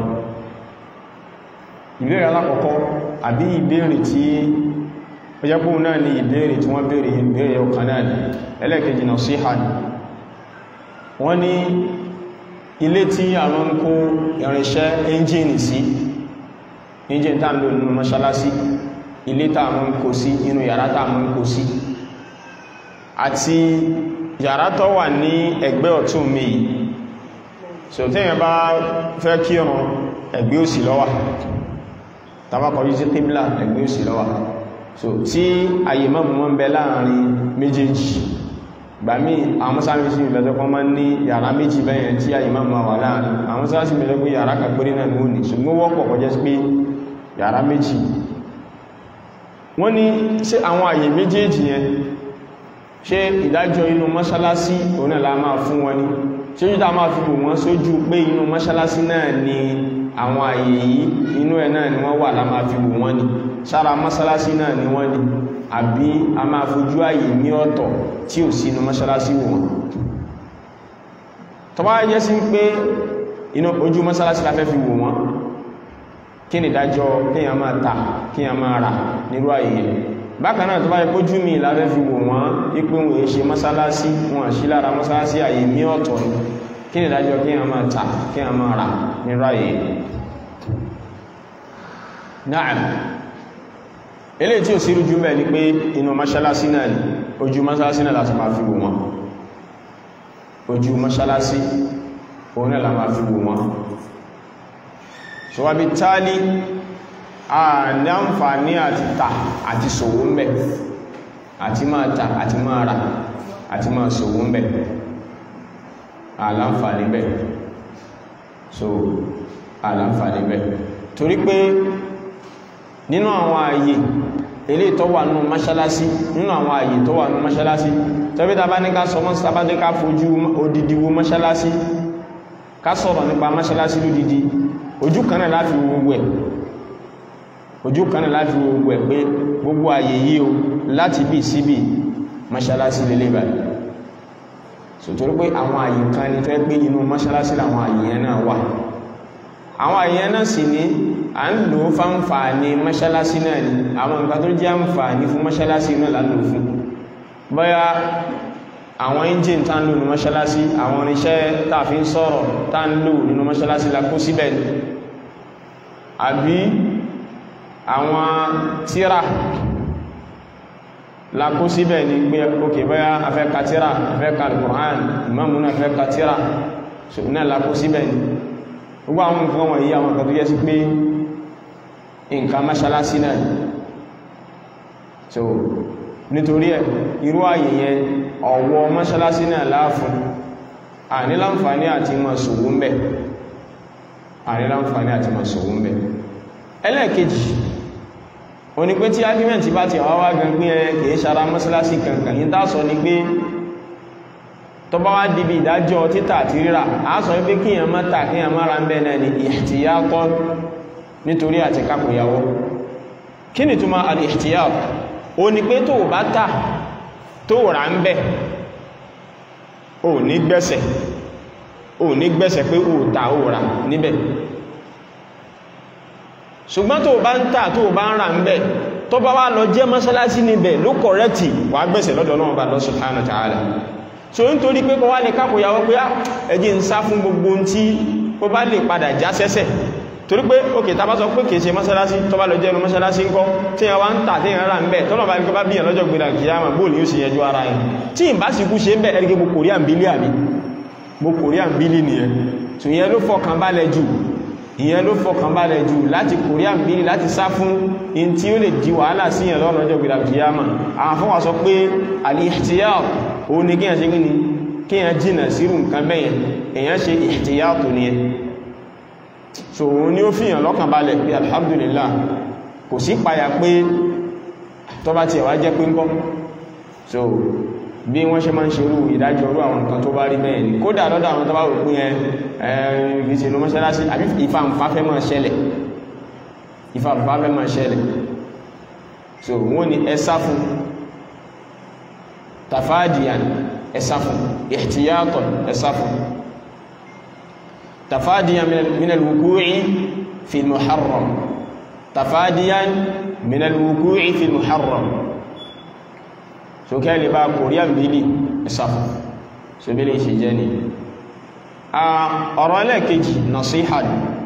Ìbéèrè alákọ̀ọ́kọ́ àbí ìbéèrè tí ó jẹ́ pé náà ni ìbéèrè tí wọ́n béèrè ìbéèrè ọkàn náà ni ẹlẹ́kejì nàṣíhà ni wọ́n ní ilé tí àwọn ń kó irinṣẹ́ ẹ́ńjìnì sí ẹ́ńjìnì tá ń lò nínú mọ́ṣálásí ilé tá àwọn ń kó sí inú yàrá tá àwọn ń kó sí àti yàrá tó wà ní ẹgbẹ́ ọ̀tún mi so tẹ́yàn bá fẹ́ kírun ẹgbẹ́ òsì ló wà tàbá kọjú sí kíblà ẹgbẹ́ òsì ló wà so tí àyè mọ́ mọ́ ń bẹ láàrin méjèèjì gbà mí àwọn mọ́sálásí ìbẹ̀tọ́ kan máa ń ní yàrá méjì bẹ́yẹn tí àyè mọ́ mọ́ wà láàrin àwọn mọ́sálásí ìbẹ̀tọ́ pé yàrá kan péré náà ní òní ṣùgbọ́n wọ́pọ̀ kọjá sí pé yàrá méjì wọ́n ní ṣé àwọn àyè méjèèjì yẹn ṣé ìdájọ́ inú mọ́sálásí òun náà la máa fún wọn ní ṣójú tá máa fi bò wọ́n sójú pé inú mọ́ṣálásí náà ni àwọn àyè yìí inú ẹ̀ náà ni wọ́n wà lá máa fi bò wọ́n ni sára mọ́ṣálásí náà ni wọ́n ni àbí a máa fojú àyè ní ọ̀tọ̀ tí ò sí inú mọ́ṣálásí wò wọ́n tó bá jẹ́ sí pé inú ojú mọ́ṣálásí la fẹ́ fi wò wọ́n kí ni ìdájọ́ kíyàn máa ta kíyàn máa rà nírú àyè yẹn bákan náà tó bá yẹ kójú mi lábẹ́ fi wò wọ́n ipé wọ́n ṣe mọ́sálásí wọn àṣí lára mọ́sálásí àyè mí ọ̀tọ̀ ní kí ni ìdájọ́ kí a máa tà kí a máa rà ní ráyè náà eléyìí tí ò sí rújú mẹ́ ni pé inú mọ́ṣálásí náà ni ojú mọ́ṣálásí náà láti máa fi wò wọn ojú mọ́ṣálásí òun náà la máa fi wò wọn so wá bí tálí a ní àǹfààní àti tà àti ṣòwò ń bẹ̀ àti máa tà àti máa rà àti máa ṣòwò ń bẹ̀ àlàǹfààní bẹ̀ so àlàǹfààní bẹ̀ torí pé nínú àwọn ààyè ilé tó wà nínú mọ́ṣálásí nínú àwọn ààyè tó wà nínú mọ́ṣálásí tọ́bí tàbá ní ká sọ mọ́sálásí ká fojú odidi wo mọ́ṣálásí ká sọ̀rọ̀ nípa mọ́ṣálásí lódidi ojú kan náà láti wo gbogbo ẹ̀ ojú kan náà láti wo gbogbo ẹ̀ pé gbogbo ààyè yìí o láti bí síbí mọ́ṣálásí lélẹ̀ báyìí so torí pé àwọn ààyè kan ní tó ẹ́ pé inú mọ́ṣálásí làwọn ààyè yẹn náà wà àwọn ààyè yẹn náà sì ní à ń lò fáǹfààní mọ́ṣálásí náà ni àwọn nǹkan tó jẹ́ àǹfààní fún mọ́ṣálásí náà lálò fún bóyá àwọn engine tá ń lò ní mọ́ṣálásí àwọn irinṣẹ́ tá fi ń sọ̀rọ̀ tá ń lò nínú mọ́ṣálásí la kó síbẹ̀ ni àbí àwọn tírà la kó síbẹ̀ ni pé ok bóyá afẹ́ ka tírà afẹ́ ka al-Qur'an ìmáàmù náà afẹ́ ka tírà ṣùgbọ́n náà la kó síbẹ̀ ni gbogbo àwọn nǹkan wọ̀nyí àwọn nǹkan tó yẹ sí pé nǹkan mọ́ṣálásí náà so nítorí ẹ̀ irú ààyè yẹn ọ̀wọ̀ mọ́ṣálásí náà láàfún àní láǹfààní àti máa ṣòwò ń bẹ̀ àní láǹfààní àti máa ṣòwò ń bẹ̀ ẹlẹ́ẹ̀kejì ó ní pé tí argument bá ti wá wá gan pé ẹ kìí ṣara mọ́ṣálásí kankan yí tá sọ ní pé tó bá wá dìbì ìdájọ́ títà àti rírà a sọ wípé kíyàn má tà kíyàn má ra ń bẹ̀ náà ni ihtiyatan nítorí àti kápòyàwó kí ni túnmọ̀ al-ihtiyat o ní pé tó bá tà tó rà ń bẹ̀ o ní gbẹ́sẹ̀ o ní gbẹ́sẹ̀ pé o tà o rà níbẹ̀ ṣùgbọ́n tó bá ń tà tó bá ń rà ń bẹ̀ tó bá wá lọ jẹ́ mọ́ṣálásí níbẹ̀ ló kọ̀rẹ́tì wà gbẹ́sẹ̀ lọ́dọ̀ Ọlọ́run bá subhanahu wa ta'ala so nítorí pé kọ wá lè kápòyàwó pé ẹjí ń sá fún gbogbo tí ó bá lè padà já sẹ́sẹ̀ torí pé òkè tàbá sọ pé kìí ṣe mọ́sálásí tó bá lọ jẹ́ mọ́sálásí ń kọ́ tí wọ́n wá ń tà tí wọ́n rà ń bẹ̀ tọ́nà bá ní kọ́ bá bíyàn lọ́jọ́ gbẹ̀dà kìyàmà bóò ní ó sì yẹjú ara ẹ̀ tí ì bá sì kú ṣe ń bẹ̀ ẹ̀rẹ́gẹ́ mo kòrí àmbílì àmì mo kòrí àmbílì nìyẹn tó ìyẹn ló fọkàn balẹ̀ jù ìyẹn ló fọkàn balẹ̀ jù láti kòrí àmbílì láti sá fún in tí ó lè di wàhálà sí yẹn lọ́nà ọjọ́ gbẹ̀dà kìyàmà àwọn fún wa sọ pé al-ihtiyat ó ní kíyàn ṣe kíni kíyàn jìnà sírù nǹkan bẹ́yẹn èyàn ṣe ihtiyat nìyẹn so òun ni ó fìyàn lọ́kàn balẹ̀ pé alhamdulillah kò sí páyà pé tó bá ti ẹ̀wà jẹ́ pé ń kọ́ so bí wọ́n ṣe máa ń ṣerú ìdájọ́ orú àwọn nǹkan tó bá rí bẹ́ẹ̀ ni kódà lọ́dọ̀ àwọn tó bá rò pín ẹ̀ ìṣẹ̀lú mọ́ṣálásí àbí ìfàǹfà fẹ́ máa ṣẹlẹ̀ ìfàǹfà fẹ́ máa ṣẹlẹ̀ so wọ́n ni ẹ sá fún tafadiyan ẹ sá fún ihtiyatan ẹ sá fún تفاديا من الوقوع في المحرم تفاديا من الوقوع في المحرم so kẹ́ lè bá korean bílì ìsáfù so bí lè ṣe jẹ́ ní ọ̀rọ̀ ẹlẹ́ẹ̀kejì nasíhà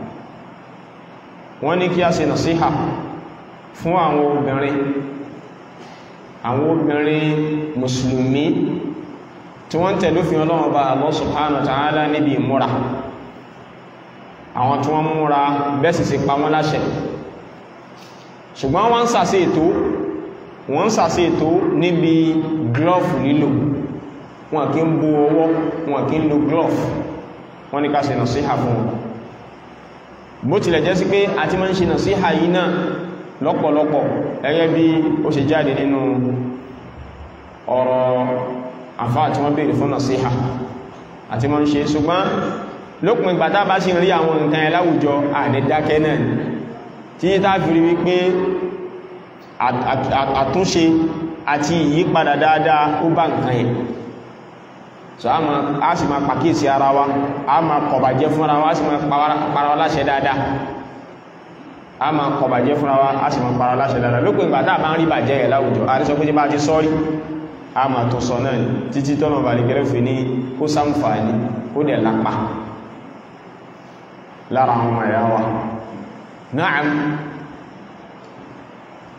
wọ́n ní kí a ṣe nasíhà fún àwọn obìnrin àwọn obìnrin mùsùlùmí tí wọ́n tẹ̀lé òfin Ọlọ́run bá Allah subhanahu wa ta'ala níbi ìmúra àwọn tí wọ́n múra bẹ́sì sí pa wọ́n láṣẹ ṣùgbọ́n wọ́n ń sàṣe ètò wọ́n ń sàṣe ètò níbi glove lílò wọn kí ń bo ọwọ́ wọn kí ń lo glove wọ́n ní ká ṣe nàṣíhà fún wọn bó tilẹ̀ jẹ́ sí pé a ti máa ń ṣe nàṣíhà yìí náà lọ́pọ̀lọpọ̀ gẹ́gẹ́ bí ó ṣe jáde nínú ọ̀rọ̀ àfáà tí wọ́n béèrè fún nàṣíhà àti máa ń ṣe ṣùgbọ́n lópin ìgbàtà bá sí rí àwọn nǹkan ẹláwùjọ àdẹ́dákẹ́ náà tí tá fi rí wípé àtúnṣe àti ìyípadà dáadáa ó bá nǹkan ẹ̀ so a sì máa pàkíyèsí ara wa a máa kọ̀bàjẹ́ fúnra wa a sì máa para wa láṣẹ dáadáa a máa kọ̀bàjẹ́ fúnra wa a sì máa para wa láṣẹ dáadáa lópin ìgbàtà bá ń rí bàjẹ́ ẹ̀ láwùjọ a rí sọ pé tí bá ti sọ́rí a máa tó sọ náà títí tọ́nà bàlẹ̀gẹ́rẹ́ fi ní kó ṣàǹfààní ó dẹ̀ lápá lára àwọn ẹ̀yà wa. Na'am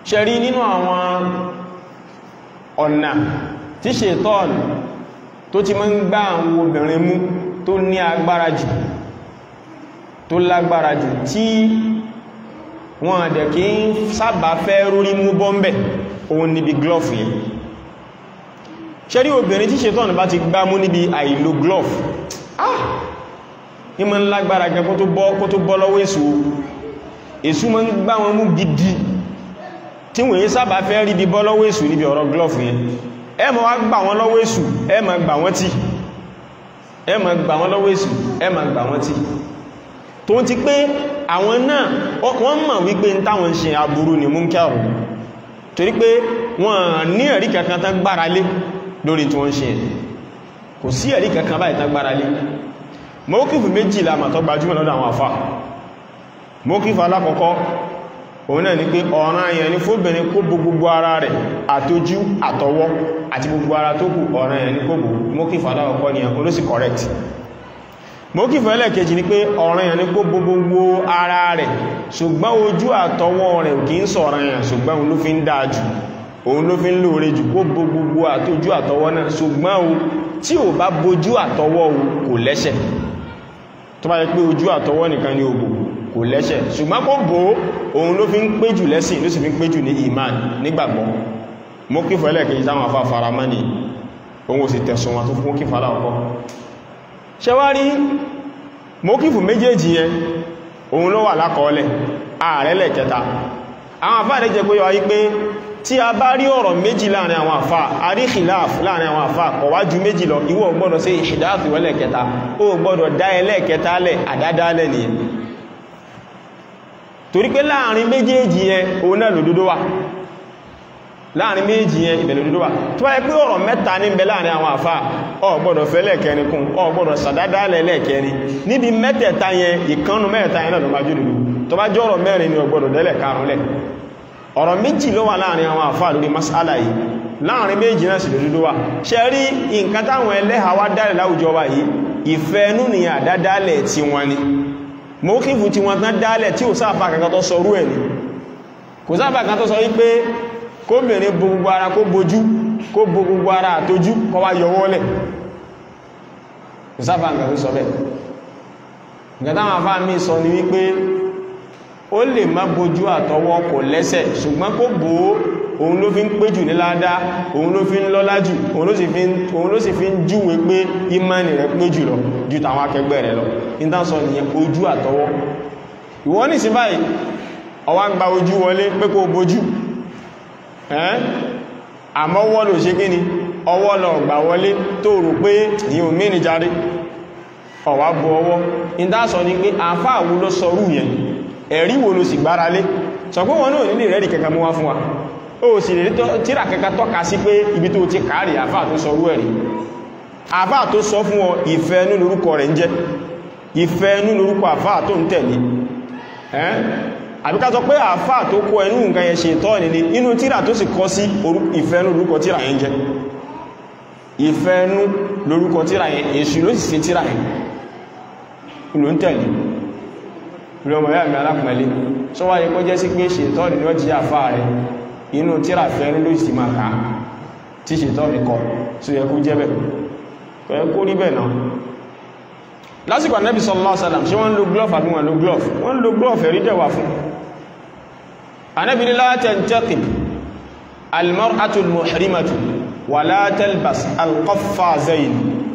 ṣe rí nínú àwọn ọ̀nà tí ṣètọ́n tó ti máa ń gbá àwọn obìnrin mú tó ní agbára jù tó lágbára jù tí wọ́n àdẹ̀ kí ń sábà fẹ́ rórí mú bọ́m̀bẹ̀ òun níbi glove yìí ṣe rí obìnrin tí ṣètọ́n bá ti gbá mú níbi àìlò glove ah ní ma ń lágbára gan kó tó bọ́ lọ́wọ́ èṣù èṣù ma ń gbá wọn mú gidi tí wọ́n yí sábà fẹ́ rí bí bọ́ lọ́wọ́ èṣù níbi ọ̀rọ̀ glove yẹn ẹ má wá gbà wọn lọ́wọ́ èṣù ẹ má gbà wọn tì ẹ má gbà wọn lọ́wọ́ èṣù ẹ má gbà wọn tì tó ti pé àwọn náà wọ́n mọ̀ wípé ń táwọn ṣe aburú ni múnkẹ́rù torí pé wọ́n ní ẹ̀rí kankan tán gbára lé lórí tí wọ́n ṣe kò sí ẹ̀rí kankan báyìí tán gbára lé mọ́kífù méjì la màtọ́ gbajúmọ̀ lọ́dọ̀ àwọn àfá mọ́kífù alákọ̀ọ́kọ́ òun náà ni pé ọ̀ràn èèyàn ní fóbìnrin kó bo gbogbo ara rẹ̀ àtójú àtọwọ́ àti gbogbo ara tó kù ọ̀ràn èèyàn ní kó bo mọ́kífù alákọ̀ọ́kọ́ ni ẹ̀kọ́ ló sì correct mọ́kífù ẹlẹ́ẹ̀kejì ni pé ọ̀ràn èèyàn ní kó bo gbogbo ara rẹ̀ ṣùgbọ́n ojú àtọwọ́ rẹ̀ kì í sọ̀ràn èèyàn ṣùgbọ́n òun ló fi ń dáa jù òun ló fi ń lóore jù kó bo gbogbo àtójú àtọwọ́ náà ṣùgbọ́n o tí ò bá bojú àtọwọ́ o kò lẹ́ṣẹ̀ tó bá yẹ pé ojú àtọwọ́ nìkan ni ògbò kò lẹ́ṣẹ̀ ṣùgbọ́n kó bò òun ló fi ń pé jù lẹ́sìn ló sì fi ń pé jù ní iman nígbàgbọ́ mọ́kífù ẹlẹ́ẹ̀kejì táwọn afá faramá ní ohun ò sì tẹ̀sùn wọn tó fún mọ́kífù aláwọ̀kọ́ ṣe wá rí mọ́kífù méjèèjì yẹn òun ló wà lákọọ́lẹ̀ ààrẹ lẹ́ẹ̀kẹta àwọn afá rẹ̀ jẹ́ pé wáyé pé tí a bá rí ọ̀rọ̀ méjì láàrin àwọn àfá a rí khilaf láàrin àwọn àfá kò wá ju méjì lọ ìwọ ò gbọ́dọ̀ sí ìṣìdáàfì wẹ́lẹ̀kẹta ó gbọ́dọ̀ dá ẹlẹ́ẹ̀kẹta lẹ̀ àdádálẹ̀ nìyẹn torí pé láàrin méjèèjì yẹn òun náà lòdodo wà láàrin méjèèjì yẹn ibẹ̀ lòdodo wà tó bá yẹ pé ọ̀rọ̀ mẹ́ta ní bẹ láàrin àwọn àfá ó gbọ́dọ̀ fẹ́ lẹ́ẹ̀kẹrin kún ó gbọ́dọ̀ sàdádálẹ̀ lẹ́ẹ̀kẹrin níbi mẹ́tẹ̀ẹ̀ta yẹn ìkànnù mẹ́ta yẹn náà ló bá jù lòdò tó bá jẹ́ ọ̀rọ̀ mẹ́rin ni ó gbọ́dọ̀ dẹ́lẹ̀ karùn lẹ̀ ọ̀rọ̀ méjì ló wà láàrin àwọn àfáà lórí mas'ala yìí láàrin méjì náà sì lórí ló wà ṣe rí nǹkan táwọn ẹlẹ́ha wá dálẹ̀ láwùjọ wa yìí ìfẹ́ ẹnú ni àdádálẹ̀ tí wọ́n ni mọ́kífù tí wọ́n tán dálẹ̀ tí ò sáfà kankan tó sọrú ẹ̀ ni kò sáfà kankan tó sọ wípé kó mẹ́rin bo gbogbo ara kó bojú kó bo gbogbo ara àtójú kó wá yọwọ́lẹ̀ kò sáfà kankan tó sọ bẹ́ẹ̀ nǹkan táwọn àfáà mi sọ ni wípé ó lè má bojú àtọwọ́ kò lẹ́sẹ̀ ṣùgbọ́n kó bò ó òun ló fi ń pé jù ní ládá òun ló fi ń lọ́lá jù òun ló sì fi ń júwe pé ìmánì rẹ̀ pé jù lọ ju tàwọn akẹgbẹ́ rẹ̀ lọ ìdánsọ nìyẹn ojú àtọwọ́ ìwọ ní sí báyìí ó wá ń gba ojú wọlé pé kó bojú ẹ́n àmọ́wọ́ ló ṣe kíni ọwọ́ lọ gbà wọlé tó rò pé ní omi ní jáde ó wá bo ọwọ́ ìdánsọ ni pé àfáà wo ló sọrú yẹn ẹ̀rí wo ló sì gbára lé sọ pé wọn náà nílé rẹ̀ rí kẹkẹ mú wá fún wa ó sì rí tíra kẹkẹ tọ́ka sí pé ibi tó ti kàárì àfáà tó sọ rú ẹ̀rí àfáà tó sọ fún ọ ìfẹ́ ẹnú lórúkọ rẹ̀ ń jẹ́ ìfẹ́ ẹnú lórúkọ àfáà tó ń tẹ̀lé ẹ́n àbíká sọ pé àfáà tó kó ẹnú nǹkan yẹn ṣe tọ́ nílé inú tíra tó sì kọ́ sí ìfẹ́ ẹnú lórúkọ tíra yẹn jẹ́ ìfẹ́ ẹnú lórúkọ tíra yẹn èṣù ló sì ṣe tíra yẹn ló ń tẹ̀lé lọ́mọ yà mí alákùnmẹ́lé sọ wáyé kó jẹ́ sí pé ṣètọ́nì ní ọjí àfá rẹ̀ inú tíra fẹ́rún ló sì máa kàá tí ṣètọ́nì kọ tí yẹ kó jẹ́ bẹ̀ tó yẹ kó rí bẹ̀ náà lásìkò Ànábì sallallahu alaihi wasallam ṣé wọ́n lo glove àbí wọ́n lo glove wọ́n lo glove ẹ̀rí dẹ̀wà fún Ànábì ní la tantaqib al-mar'atu al-muhrimatu wa la talbas al-qaffazayn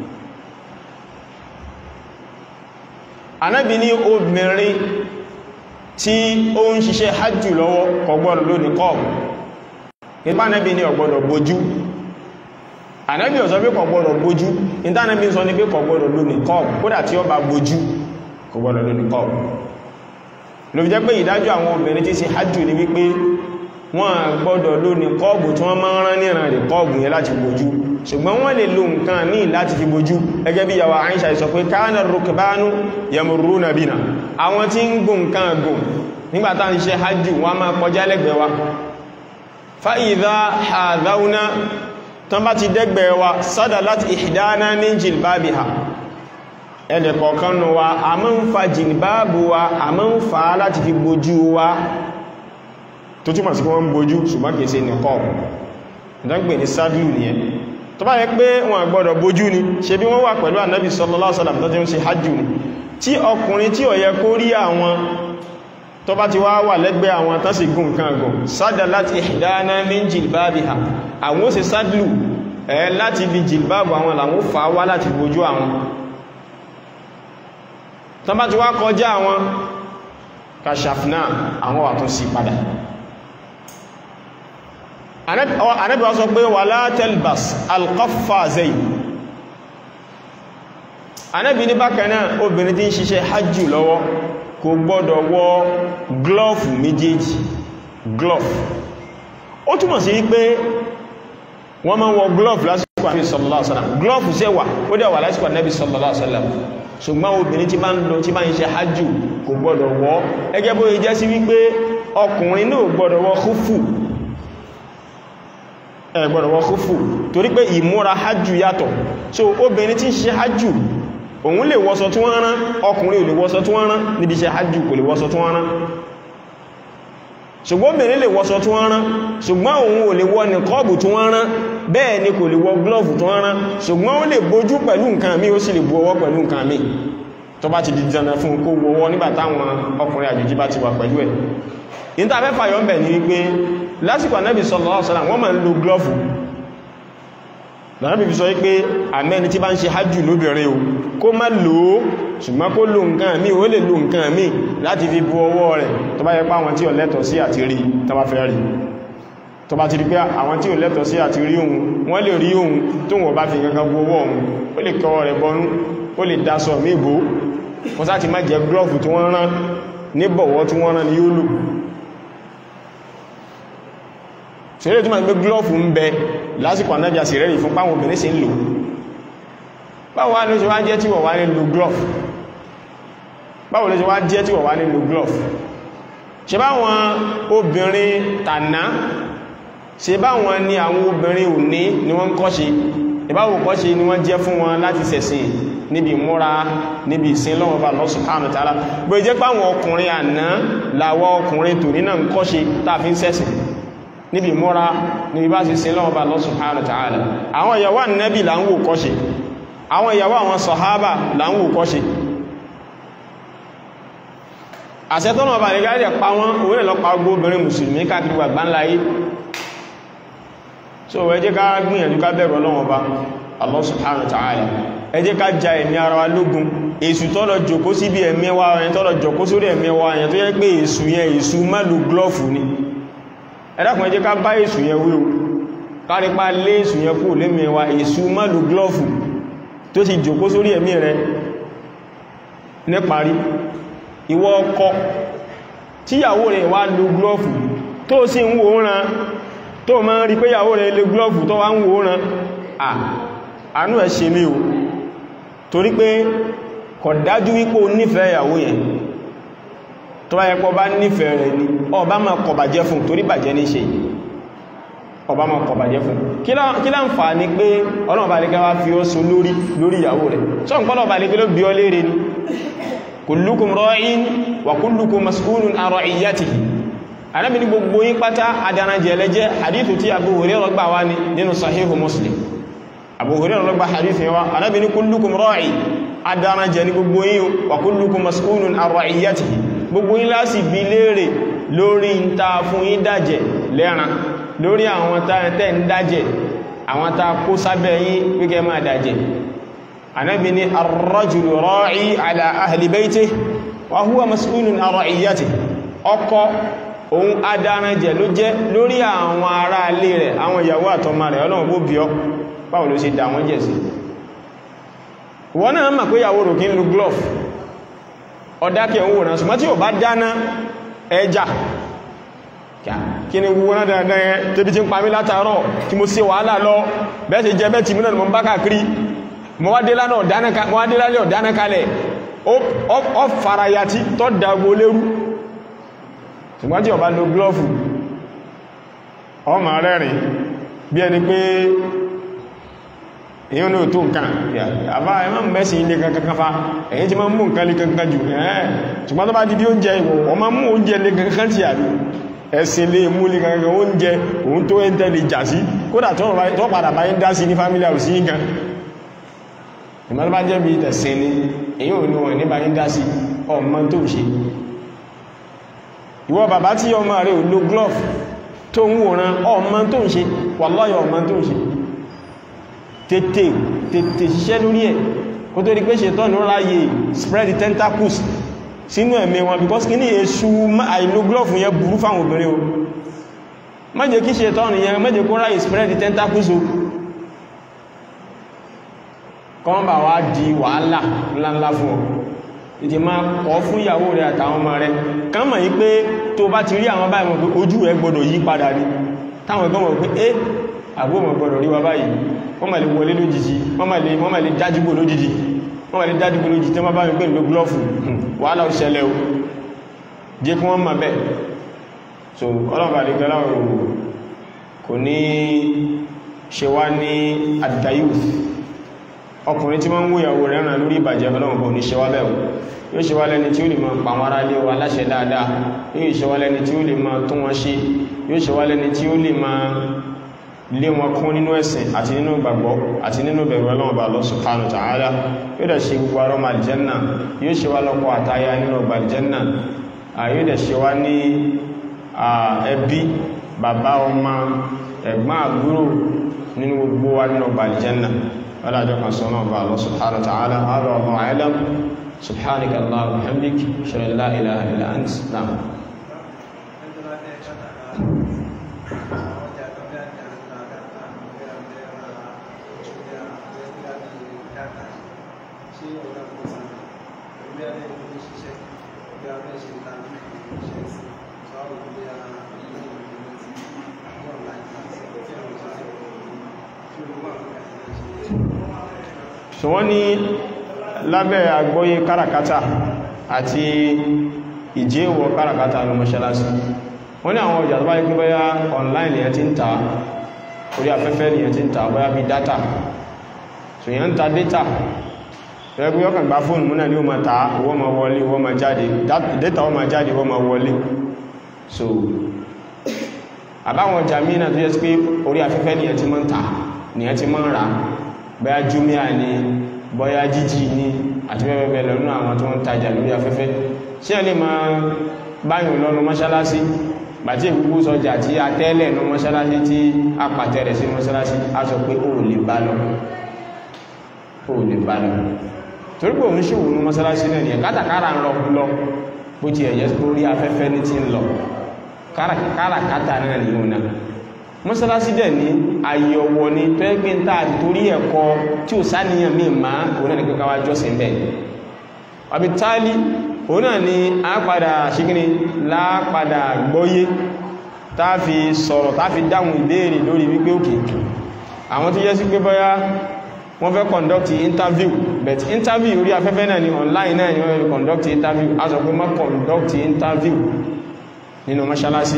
Ànábì ní obìnrin tí ó ń ṣiṣẹ́ hajjù lọ́wọ́ kò gbọdọ̀ ló niqab nípa Ànábì ní ò gbọdọ̀ bojú Ànábì ò sọ pé kò gbọdọ̀ bojú níta Ànábì sọ ní pé kò gbọdọ̀ ló niqab kódà tí ó bá bojú kò gbọdọ̀ ló niqab ló fi jẹ́ pé ìdájọ́ àwọn obìnrin tí ṣe hajjù ní wípé wọ́n gbọdọ̀ ló niqab tí wọ́n máa ń rán ní ìrìn niqab yẹn láti bojú ṣùgbọ́n wọ́n lè lo nǹkan ní láti fi bojú ẹgẹ́ bí yàwó Àìṣà sọ pé káànà rukbanu yamurruna bina àwọn tí ń gùn nǹkan gùn nígbàtà ń ṣe hajjù wọ́n máa kọjá lẹ́gbẹ̀ẹ́ wa fa idha hadhauna tán bá ti dẹ́gbẹ̀ẹ́ wa sadalat ihdana min jilbabiha ẹnì kọ̀ọ̀kan wa a máa ń fa jìlbáàbù wa a máa ń fa láti fi bojú wa tó túmọ̀ sí pé wọ́n ń bojú ṣùgbọ́n kìí ṣe niqab ìdánpè ní sádìlù nìyẹn tó bá yẹ pé wọn gbọ́dọ̀ bojú ni ṣe bí wọ́n wà pẹ̀lú ànábì sallallahu alaihi wasallam tó ti ń ṣe hajj ni tí ọkùnrin tí ó yẹ kó rí àwọn tó bá ti wá wà lẹ́gbẹ̀ẹ́ àwọn tán sì gùn nǹkan gùn sadalat ihdana min jilbabiha àwọn ó ṣe sádìlù ẹ láti bí jìlbáàbù àwọn làwọn fà wá láti bojú àwọn tán bá ti wá kọjá àwọn kashafna àwọn wà tún sí padà Ànábì wá sọ pé wala talbas al-qaffazayn Ànábì ní bákan náà obìnrin tí ń ṣiṣẹ́ hajjù lọ́wọ́ kò gbọ́dọ̀ wọ glove méjèèjì glove ó túmọ̀ sí pé wọ́n máa wọ glove lásìkò Ànábì sallallahu alaihi wasallam glove ṣe wà ó dẹ̀ wà lásìkò Ànábì sallallahu alaihi wasallam ṣùgbọ́n obìnrin tí bá ń lọ tí bá ń ṣe hajjù kò gbọ́dọ̀ wọ ẹgẹ́ bó jẹ́ sí wípé ọkùnrin náà gbọ́dọ̀ wọ khufu ẹ gbọ́dọ̀ wọ khufu torí pé ìmúra hajjù yàtọ̀ so obìnrin tí ń ṣe hajjù òun lè wọṣọ tí wọ́n rán ọkùnrin ò lè wọṣọ tí wọ́n rán níbi iṣẹ́ hajjù kò lè wọṣọ tí wọ́n rán ṣùgbọ́n obìnrin lè wọṣọ tí wọ́n rán ṣùgbọ́n òun ò lè wọ nìkọ́ọ̀bù tí wọ́n rán bẹ́ẹ̀ ni kò lè wọ glove tí wọ́n rán ṣùgbọ́n ó lè bojú pẹ̀lú nǹkan mi ó sì lè bu ọwọ́ pẹ̀lú nǹkan mi tó bá ti di dandan fún kó wọwọ́ nígbà táwọn ọkùnrin àjòjì bá ti wà pẹ̀lú ẹ̀ ìta fẹ́ fàyọ́ ń bẹ̀ ní wípé lásìkò Ànábì sallallahu alaihi wasallam wọ́n máa ń lo glove Ànábì fi sọ wípé àmẹ́ni tí bá ń ṣe hajjù lóbìnrin o kó má lò ó ṣùgbọ́n kó lo nǹkan mi ó lè lo nǹkan mi láti fi bu ọwọ́ rẹ̀ tó bá yẹ pé àwọn tí ò lẹ́tọ̀ọ́ sí àti rí tó bá fẹ́ rí tó bá ti rí pé àwọn tí ò lẹ́tọ̀ọ́ sí àti rí ohun wọ́n lè rí ohun tó wọ́n bá fi gangan bu ọwọ́ ohun ó lè kọwọ́ rẹ̀ bọnú ó lè dasọ mí ìbò wọ́n sá ti má jẹ glove tí wọ́n rán níbọ̀wọ́ tí wọ́n rán ni yóò lò ṣeré tó máa gbé glove ń bẹ lásìkò Ànábì àti rẹ̀rì fún páwọn obìnrin sí ń lò báwo wá ní ṣe wá jẹ́ tí wọ́n wá ní lo glove báwo ló ṣe wá jẹ́ tí wọ́n wá ní lo glove ṣe báwọn obìnrin tàná ṣe báwọn ni àwọn obìnrin òní ni wọ́n ń kọ́ṣe ìbáwò kọ́ṣe ni wọ́n jẹ́ fún wọn láti ṣẹ̀sìn níbi ìmúra níbi ìsìn lọ́wọ́ bá Allah subhanahu wa ta'ala bó jẹ́ páwọn ọkùnrin àná làwọn ọkùnrin tòní náà ń kọ́ṣe tàbí ń ṣẹ̀sìn níbi ìmúra níbi bá sì sin lọ́wọ́ bá Allah subhanahu wa ta'ala àwọn ìyàwó Ànábì là ń wò kọ́ṣe àwọn ìyàwó àwọn sàhábà là ń wò kọ́ṣe àṣẹ́tọ́nà ọba nìkan lè pa wọ́n òun lè lọ pa gbogbo obìnrin mùsùlùmí káàkiri wà gbáńláyé so ẹ jẹ́ ká gbìyànjú ká bẹ̀rù Ọlọ́run Ọba Allah subhanahu wa ta'ala ẹ jẹ́ ká ja ẹ̀mí ara wa lógun èṣù tọ́lọ jòkó síbi ẹ̀mí wa ẹ̀yẹn tọ́lọ jòkó sórí ẹ̀mí wa ẹ̀yẹn tó yẹ pé èṣù yẹn èṣù má lo glove ni ẹ̀dàkùn ẹ jẹ́ ká bá èṣù yẹn wí o kárípa lé èṣù yẹn kú lémi wa èṣù má lo glove tó ti jòkó sórí ẹ̀mí rẹ ní parí ìwọ ọkọ tíyàwó rẹ̀ wá lo glove tó sì ń wò rán tó máa ń rí pé ìyàwó rẹ̀ lo glove tó wá ń wò rán àánú ẹ̀ ṣe mí o torí pé kò dájú wípé o nífẹ̀ẹ́ ìyàwó yẹn tó bá yẹ pé ọba nífẹ̀ẹ́ rẹ̀ ni ọba máa kọ̀bàjẹ́ fún torí bàjẹ́ ní ṣe ọba máa kọ̀bàjẹ́ fún kí lá ń fà ní pé Ọlọ́run bá lè kẹ́ wá fi ó so lórí lórí ìyàwó rẹ̀ sọ ń pọ́lọ̀ bá lè kẹ́ ló bí ọ léèrè ni kullukum ra'in wa kullukum mas'ulun an ra'iyatihi Ànábì ní gbogbo yín pátá adanajẹ lẹ́jẹ́ hadithu tí Abu Hurairah gbà wá ní nínú sahihu Muslim Abu Hurairah ló gbà hadithu yẹn wá Ànábì ní kullukum ra'in adanajẹ ní gbogbo yín wa kullukum mas'ulun an ra'iyatihi gbogbo yín láti bi léèrè lórí ń ta fún yín dájẹ̀ lẹ́ran lórí àwọn tẹ́ ń dájẹ̀ àwọn ta kó sábẹ́ yín wíkẹ́ máa dájẹ̀ Ànábì ní ar-rajulu ra'i ala ahli baytihi wa huwa mas'ulun an ra'iyatihi ọkọ òun adáranjẹ̀ ló jẹ́ lórí àwọn ará ilé rẹ̀ àwọn ìyàwó àtọmọ rẹ̀ Ọlọ́run bó bí ọ báwo ló ṣe dá wọn jẹ̀ sí wọ́n náà mọ̀ pé ìyàwó rò kí ń lo glove ọ̀dákẹ̀ ń wòrán ṣùgbọ́n tí ò bá dáná ẹjà kí ni wúwọ́n náà dáadáa yẹn tẹ́bí tí ń pa mí látàárọ̀ tí mo ṣe wàhálà lọ bẹ́ẹ̀ ṣe jẹ́ bẹ́ẹ̀ tí mínà mọ́ bá kàkiri mọ́ wá dé lálẹ́ ọ̀dáná kalẹ̀ ọ faraya tí tọ́ dàgbò lérú ṣùgbọ́n tí ò bá lo glove ọmọ rẹ̀rìn bí ẹni pé èyàn ní òtó nǹkan àbá ẹmọ́ mẹ́sìn ilé kankan fa èyí tí ma mú nǹkan lé kankan jù ẹ̀ẹ́ ṣùgbọ́n tó bá di bí oúnjẹ ìwọ̀ wọ́n ma mú oúnjẹ lé kankan tí àrí ẹ̀sìn lè múlé gangan oúnjẹ òun tó ẹ́ntẹ́ lè jà sí kódà tó padà bá ń dá sí ní family house yí gan ìmọ̀ bá jẹ́ bí tẹ̀sìn ní èyí ò ní wọn ní bá ń dá sí ọmọ tó ṣe ìwọ bàbá tí ọmọ rẹ̀ ò lo glove tó ń wòran ọmọ tó ń ṣe wallahi ọmọ tó ń ṣe tètè tètè ṣiṣẹ́ lórí ẹ̀ kó tó rí pé ṣètọ́ ní ráyè spread the tentacles sínú ẹ̀mí wọn because kí ní èṣù àìlò glove yẹn burú fáwọn obìnrin o má jẹ́ kí ṣètọ́ nìyẹn má jẹ́ kó ráyè spread the tentacles o kọ́n bà wá di wàhálà ńláńlá fún ọ ìdí máa kọ́ fún ìyàwó rẹ̀ àtàwọn ọmọ rẹ̀ kàn mọ̀ yí pé tó bá ti rí àwọn báyìí mọ̀ pé ojú rẹ̀ gbọdọ̀ yí padà rí táwọn ẹgbọ́n mọ̀ pé é àbó mọ̀ gbọdọ̀ rí wa báyìí wọ́n mà lè wọlé lójijì wọ́n mà lè dájúgbò lójijì wọ́n mà lè dájúgbò lójijì tí wọ́n bá mi pé ìlú glọ́ọ̀fù wàhálà òṣẹlẹ̀ o jẹ́ kí wọ́n mọ̀ bẹ́ẹ̀ so ọlọ́pàá lè gẹ́lá kò ní ṣe wá ní àdáyùth ọkùnrin tí wọ́n ń wòyàwó rẹ̀ ràn lórí ìbàjẹ́ ọlọ́run kò ní ṣe wá bẹ́ẹ̀ yóò ṣe wá lẹ́ni tí ó lè máa pa àwọn ará ilé wa láṣẹ dáadáa yóò ṣe wá lẹ́ni tí ó lè máa tún wọn ṣe yóò ṣe wá lẹ́ni tí ó lè máa lé wọn kún nínú ẹ̀sìn àti nínú ìgbàgbọ́ àti nínú bẹ̀rù ọlọ́run bá Allah subhanahu wa ta'ala yóò dẹ̀ ṣe gbogbo arọ́mà àlìjẹ́nà yóò ṣe wá lọ́kọ àtaya nínú ọgbà àlìjẹ́nà yóò dẹ̀ ṣe wá ní ẹbí bàbá ọmọ ẹ̀gbọ́n àbúrò nínú gbogbo wa nínú ọgbà àlìjẹ́nà ولا جمع صنع الله سبحانه وتعالى هذا والله أعلم سبحانك اللهم وبحمدك أشهد أن لا إله إلا أنت نعم so wọ́n ní lábẹ́ àgbọ́yé káràkátà àti ìjẹ́wọ̀ káràkátà lọ mọ́ṣálásí wọ́n ní àwọn ọjà tó bá yí pé bóyá online lèyàn ti ń ta orí afẹ́fẹ́ lèyàn ti ń ta bóyá bí data so yẹn ń ta data ẹgbẹ́ ọkàn gbá fóònù múnà ní ó ma ta owó ma wọlé owó ma jáde data ó ma jáde owó ma wọlé so àbáwọn ọjà mìíràn tó yẹ sí pé orí afẹ́fẹ́ lèyàn ti mọ́ ń ta lèyàn ti mọ́ ń ra bóyá Jumia ní bóyá jíjì ní àti bẹ́ẹ̀bẹ́ẹ̀ lọ́nà àwọn tó ń tajà lórí afẹ́fẹ́ ṣé ẹ lè máa báyìí lọ́nu mọ́ṣálásí bàtí ìgbogbo sọjà tí a tẹ́lẹ̀ ní mọ́ṣálásí tí a pàtẹ́ rẹ̀ sí mọ́ṣálásí a sọ pé ó lè bá lọ ó lè bá lọ torí pé òun ṣòwò ní mọ́ṣálásí náà nìyẹn kátàkárà ń lọ lọ bó ti ẹ̀yẹ́ lórí afẹ́fẹ́ ní ti ń lọ káràkátà náà ní òun náà mọ́sálásí dẹ̀ ní ayé ọwọ́ ní tó ẹgbẹ́ ń tàà àti torí ẹ̀kọ́ tí ò sáníyàn mí ma òun náà ní kíkà wá jọ́sìn bẹ̀ ọbí tálí òun náà ni a padà ṣíkíní lápadà gbọ́yé táà fi sọ̀rọ̀ táà fi dáhùn ìbéèrè lórí wípé òkè àwọn tó yẹ sí pé bóyá wọ́n fẹ́ conduct interview but interview orí afẹ́fẹ́ náà ni online náà ni wọ́n fẹ́ conduct interview a sọ pé má conduct interview nínú mọ́sálásí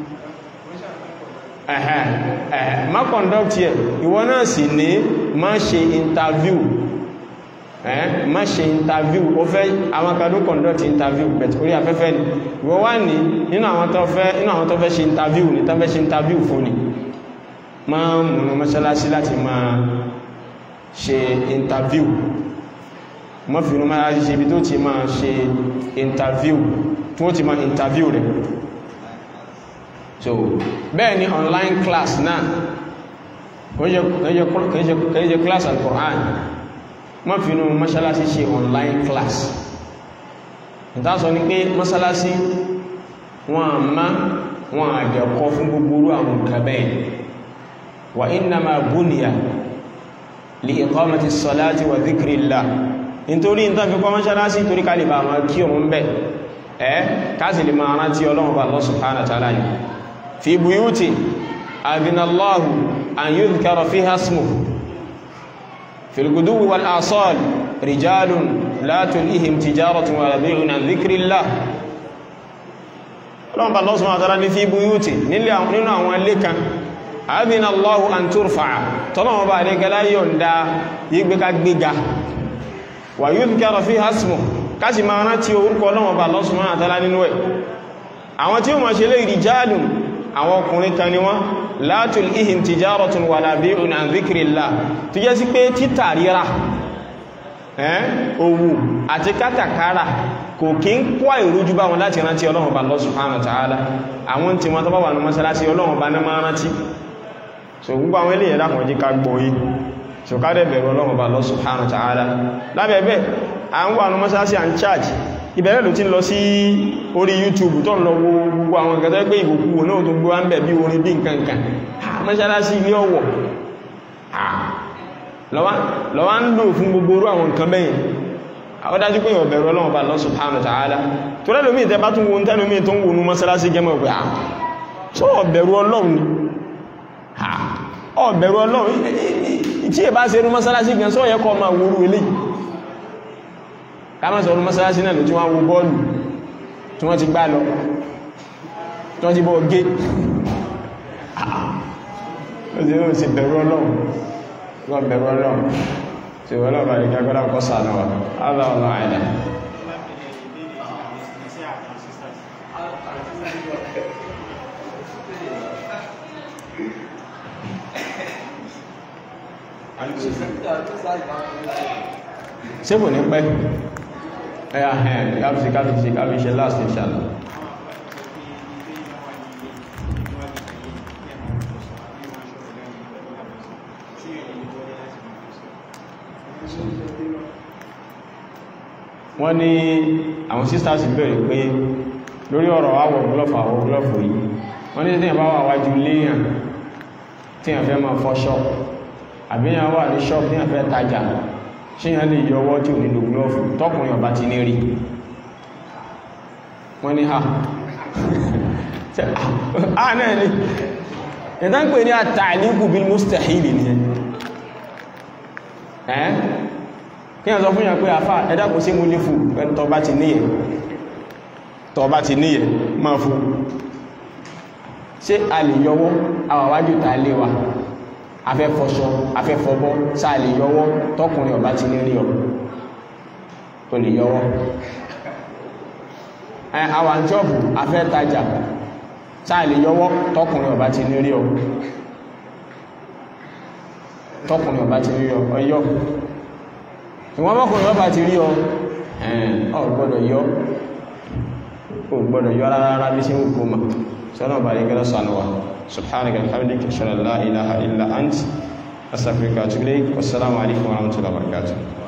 ẹ̀hẹ́ ẹ̀hẹ́ má conduct yẹ ìwọ náà sì ní má ṣe interview ẹ̀hẹ́ má ṣe interview ó fẹ́ àwọn kan ló conduct interview but orí afẹ́fẹ́ ni ìwọ wá ní nínú àwọn tó fẹ́ nínú àwọn tó fẹ́ ṣe interview ní tó fẹ́ ṣe interview fún ni má múnú mọ́ṣálásí láti máa ṣe interview má fi inú mọ́ṣálásí ṣe ibi tó ti máa ṣe interview tí wọ́n ti máa interview rẹ̀ so bẹ́ẹ̀ ni online class náà kìí ṣe class al-Qur'an má fi inú mọ́ṣálásí ṣe online class ìta sọ ní pé mọ́ṣálásí wọn a má wọn a jẹ́kọ́ fún gbogbo àwọn kàbẹ́ wa innama buniya li iqamati as-salati wa dhikrillah nítorí ìta fi kọ́ mọ́ṣálásí torí kalibà ma kí òun bẹ́ ẹ́ káàsì lè máa rántí Ọlọ́run bá Allah subhanahu wa ta'ala fi buyutin adina Allahu an yudhkara fiha ismuhu في الغدو والآصال رجال لا تلههم تجارة ولا بيع عن ذكر الله اللهم الله سبحانه وتعالى في بيوت نينو àwọn ilé kan adina Allahu an turfa'a tọ́lọ́wọ́ bá lè gẹ́lá yọ̀nda yígbé ká gbíga wa yudhkara fiha ismuhu kásì máa rántí orúkọ Ọlọ́run bá Allah subhanahu wa ta'ala nínú ẹ̀ àwọn tí ó máa ṣe lé rijalun àwọn ọkùnrin kan ni wọ́n la tulhihim tijaratun wala bi'un an dhikrillah tó jẹ́ sí pé títà ríra owó àti kátàkárà kò kí ń kó ìrújú bá wọn láti rántí Ọlọ́run bá Allah subhanahu wa ta'ala àwọn tí wọ́n tó bá wà ní mọ́sálásí Ọlọ́run bá náà máa rántí so gbogbo àwọn ilé ẹ̀dá kan jí ká gbọ́yí so ká dẹ̀ bẹ̀rù Ọlọ́run bá Allah subhanahu wa ta'ala lábẹ̀ẹ́bẹ̀ à ń wà ní mọ́sálásí à ń charge ìbẹ̀rẹ̀ ló ti ń lọ sí orí YouTube tó ń lọ wo gbogbo àwọn nǹkan tó gbé ìgbòkúwò náà tó gbé wá ń bẹ̀ bí orin bí nǹkankan mọ́sálásí ilé ọ̀wọ̀ lọ́wọ́ ń lò fún gbogbo orú àwọn nǹkan bẹ́yìn ó dájú pé ìwọ̀bẹ̀rù Ọlọ́run bá Allah subhanahu wa ta'ala tó rẹ̀ lómi ìtẹ́bá tún wo ń tẹ́lómi tó ń wo ní mọ́sálásí gẹ́mọ̀ pé à tó ọ̀bẹ̀rù Ọlọ́run ni ọ̀bẹ̀rù Ọlọ́run tí è bá ṣe rú mọ́sálásí gan só yẹ kó máa wo orú eléyìí ká má sọ orú mọ́sálásí náà ló tí wọ́n wo bọ́ọ̀lù tí wọ́n ti gbá lọ tí wọ́n ti bọ́ gé ó sì bẹ̀rù Ọlọ́run wọ́n bẹ̀rù Ọlọ́run tí wọ́n lọ́wọ́ ní gbẹ́gbẹ́lá kọ́ sàánà wà aláwọ̀lá àìdá ṣe bò ní pẹ́ ẹ̀yà ẹ̀ káfíṣe káfíṣe káfíṣe last inshallah wọ́n ní àwọn sisters bẹ̀rẹ̀ pé lórí ọ̀rọ̀ àwọ̀ glove àwọ̀ glove yìí wọ́n ní tíyàn bá wà wájú léyàn tíyàn fẹ́ máa fọ́ shop àbíyàn wà ní shop tíyàn fẹ́ tajà ṣíyàn lè yọ ọwọ́ tí ò nílò glove tọkùnrin ọba ti ní rí wọ́n ní ha ah náà ni ìtàn pè ní at-ta'liqu bil mustahil ni ẹ́ kí yàn sọ fún yàn pé àfá ẹ̀dá kò sí mú ní fún ẹni tọba ti níyẹ̀ tọba ti níyẹ̀ máa fún ṣé a lè yọwọ́ àwàwájú tàà lè wà afẹ́fọṣọ afẹ́fọbọ́ sáà lè yọwọ́ tọkùnrin ọba ti ní rí ọ tó lè yọwọ́ àwọn jọ́bù afẹ́tajà sáà lè yọwọ́ tọkùnrin ọba ti ní rí ọ tọkùnrin ọba ti ní rí ọ ọyọ́ ìwọ́n mọ́kùnrin ọba ti rí ọ ọ̀ gbọ́dọ̀ yọ ò gbọ́dọ̀ yọ rárá bí sí ń kó ma sọ́nà bá rí gẹ́lẹ́ sànúwà subhanaka alhamdulillah ashhadu an la ilaha illa ant astaghfiruka wa atubu ilayk wassalamu alaikum wa rahmatullahi wa barakatuh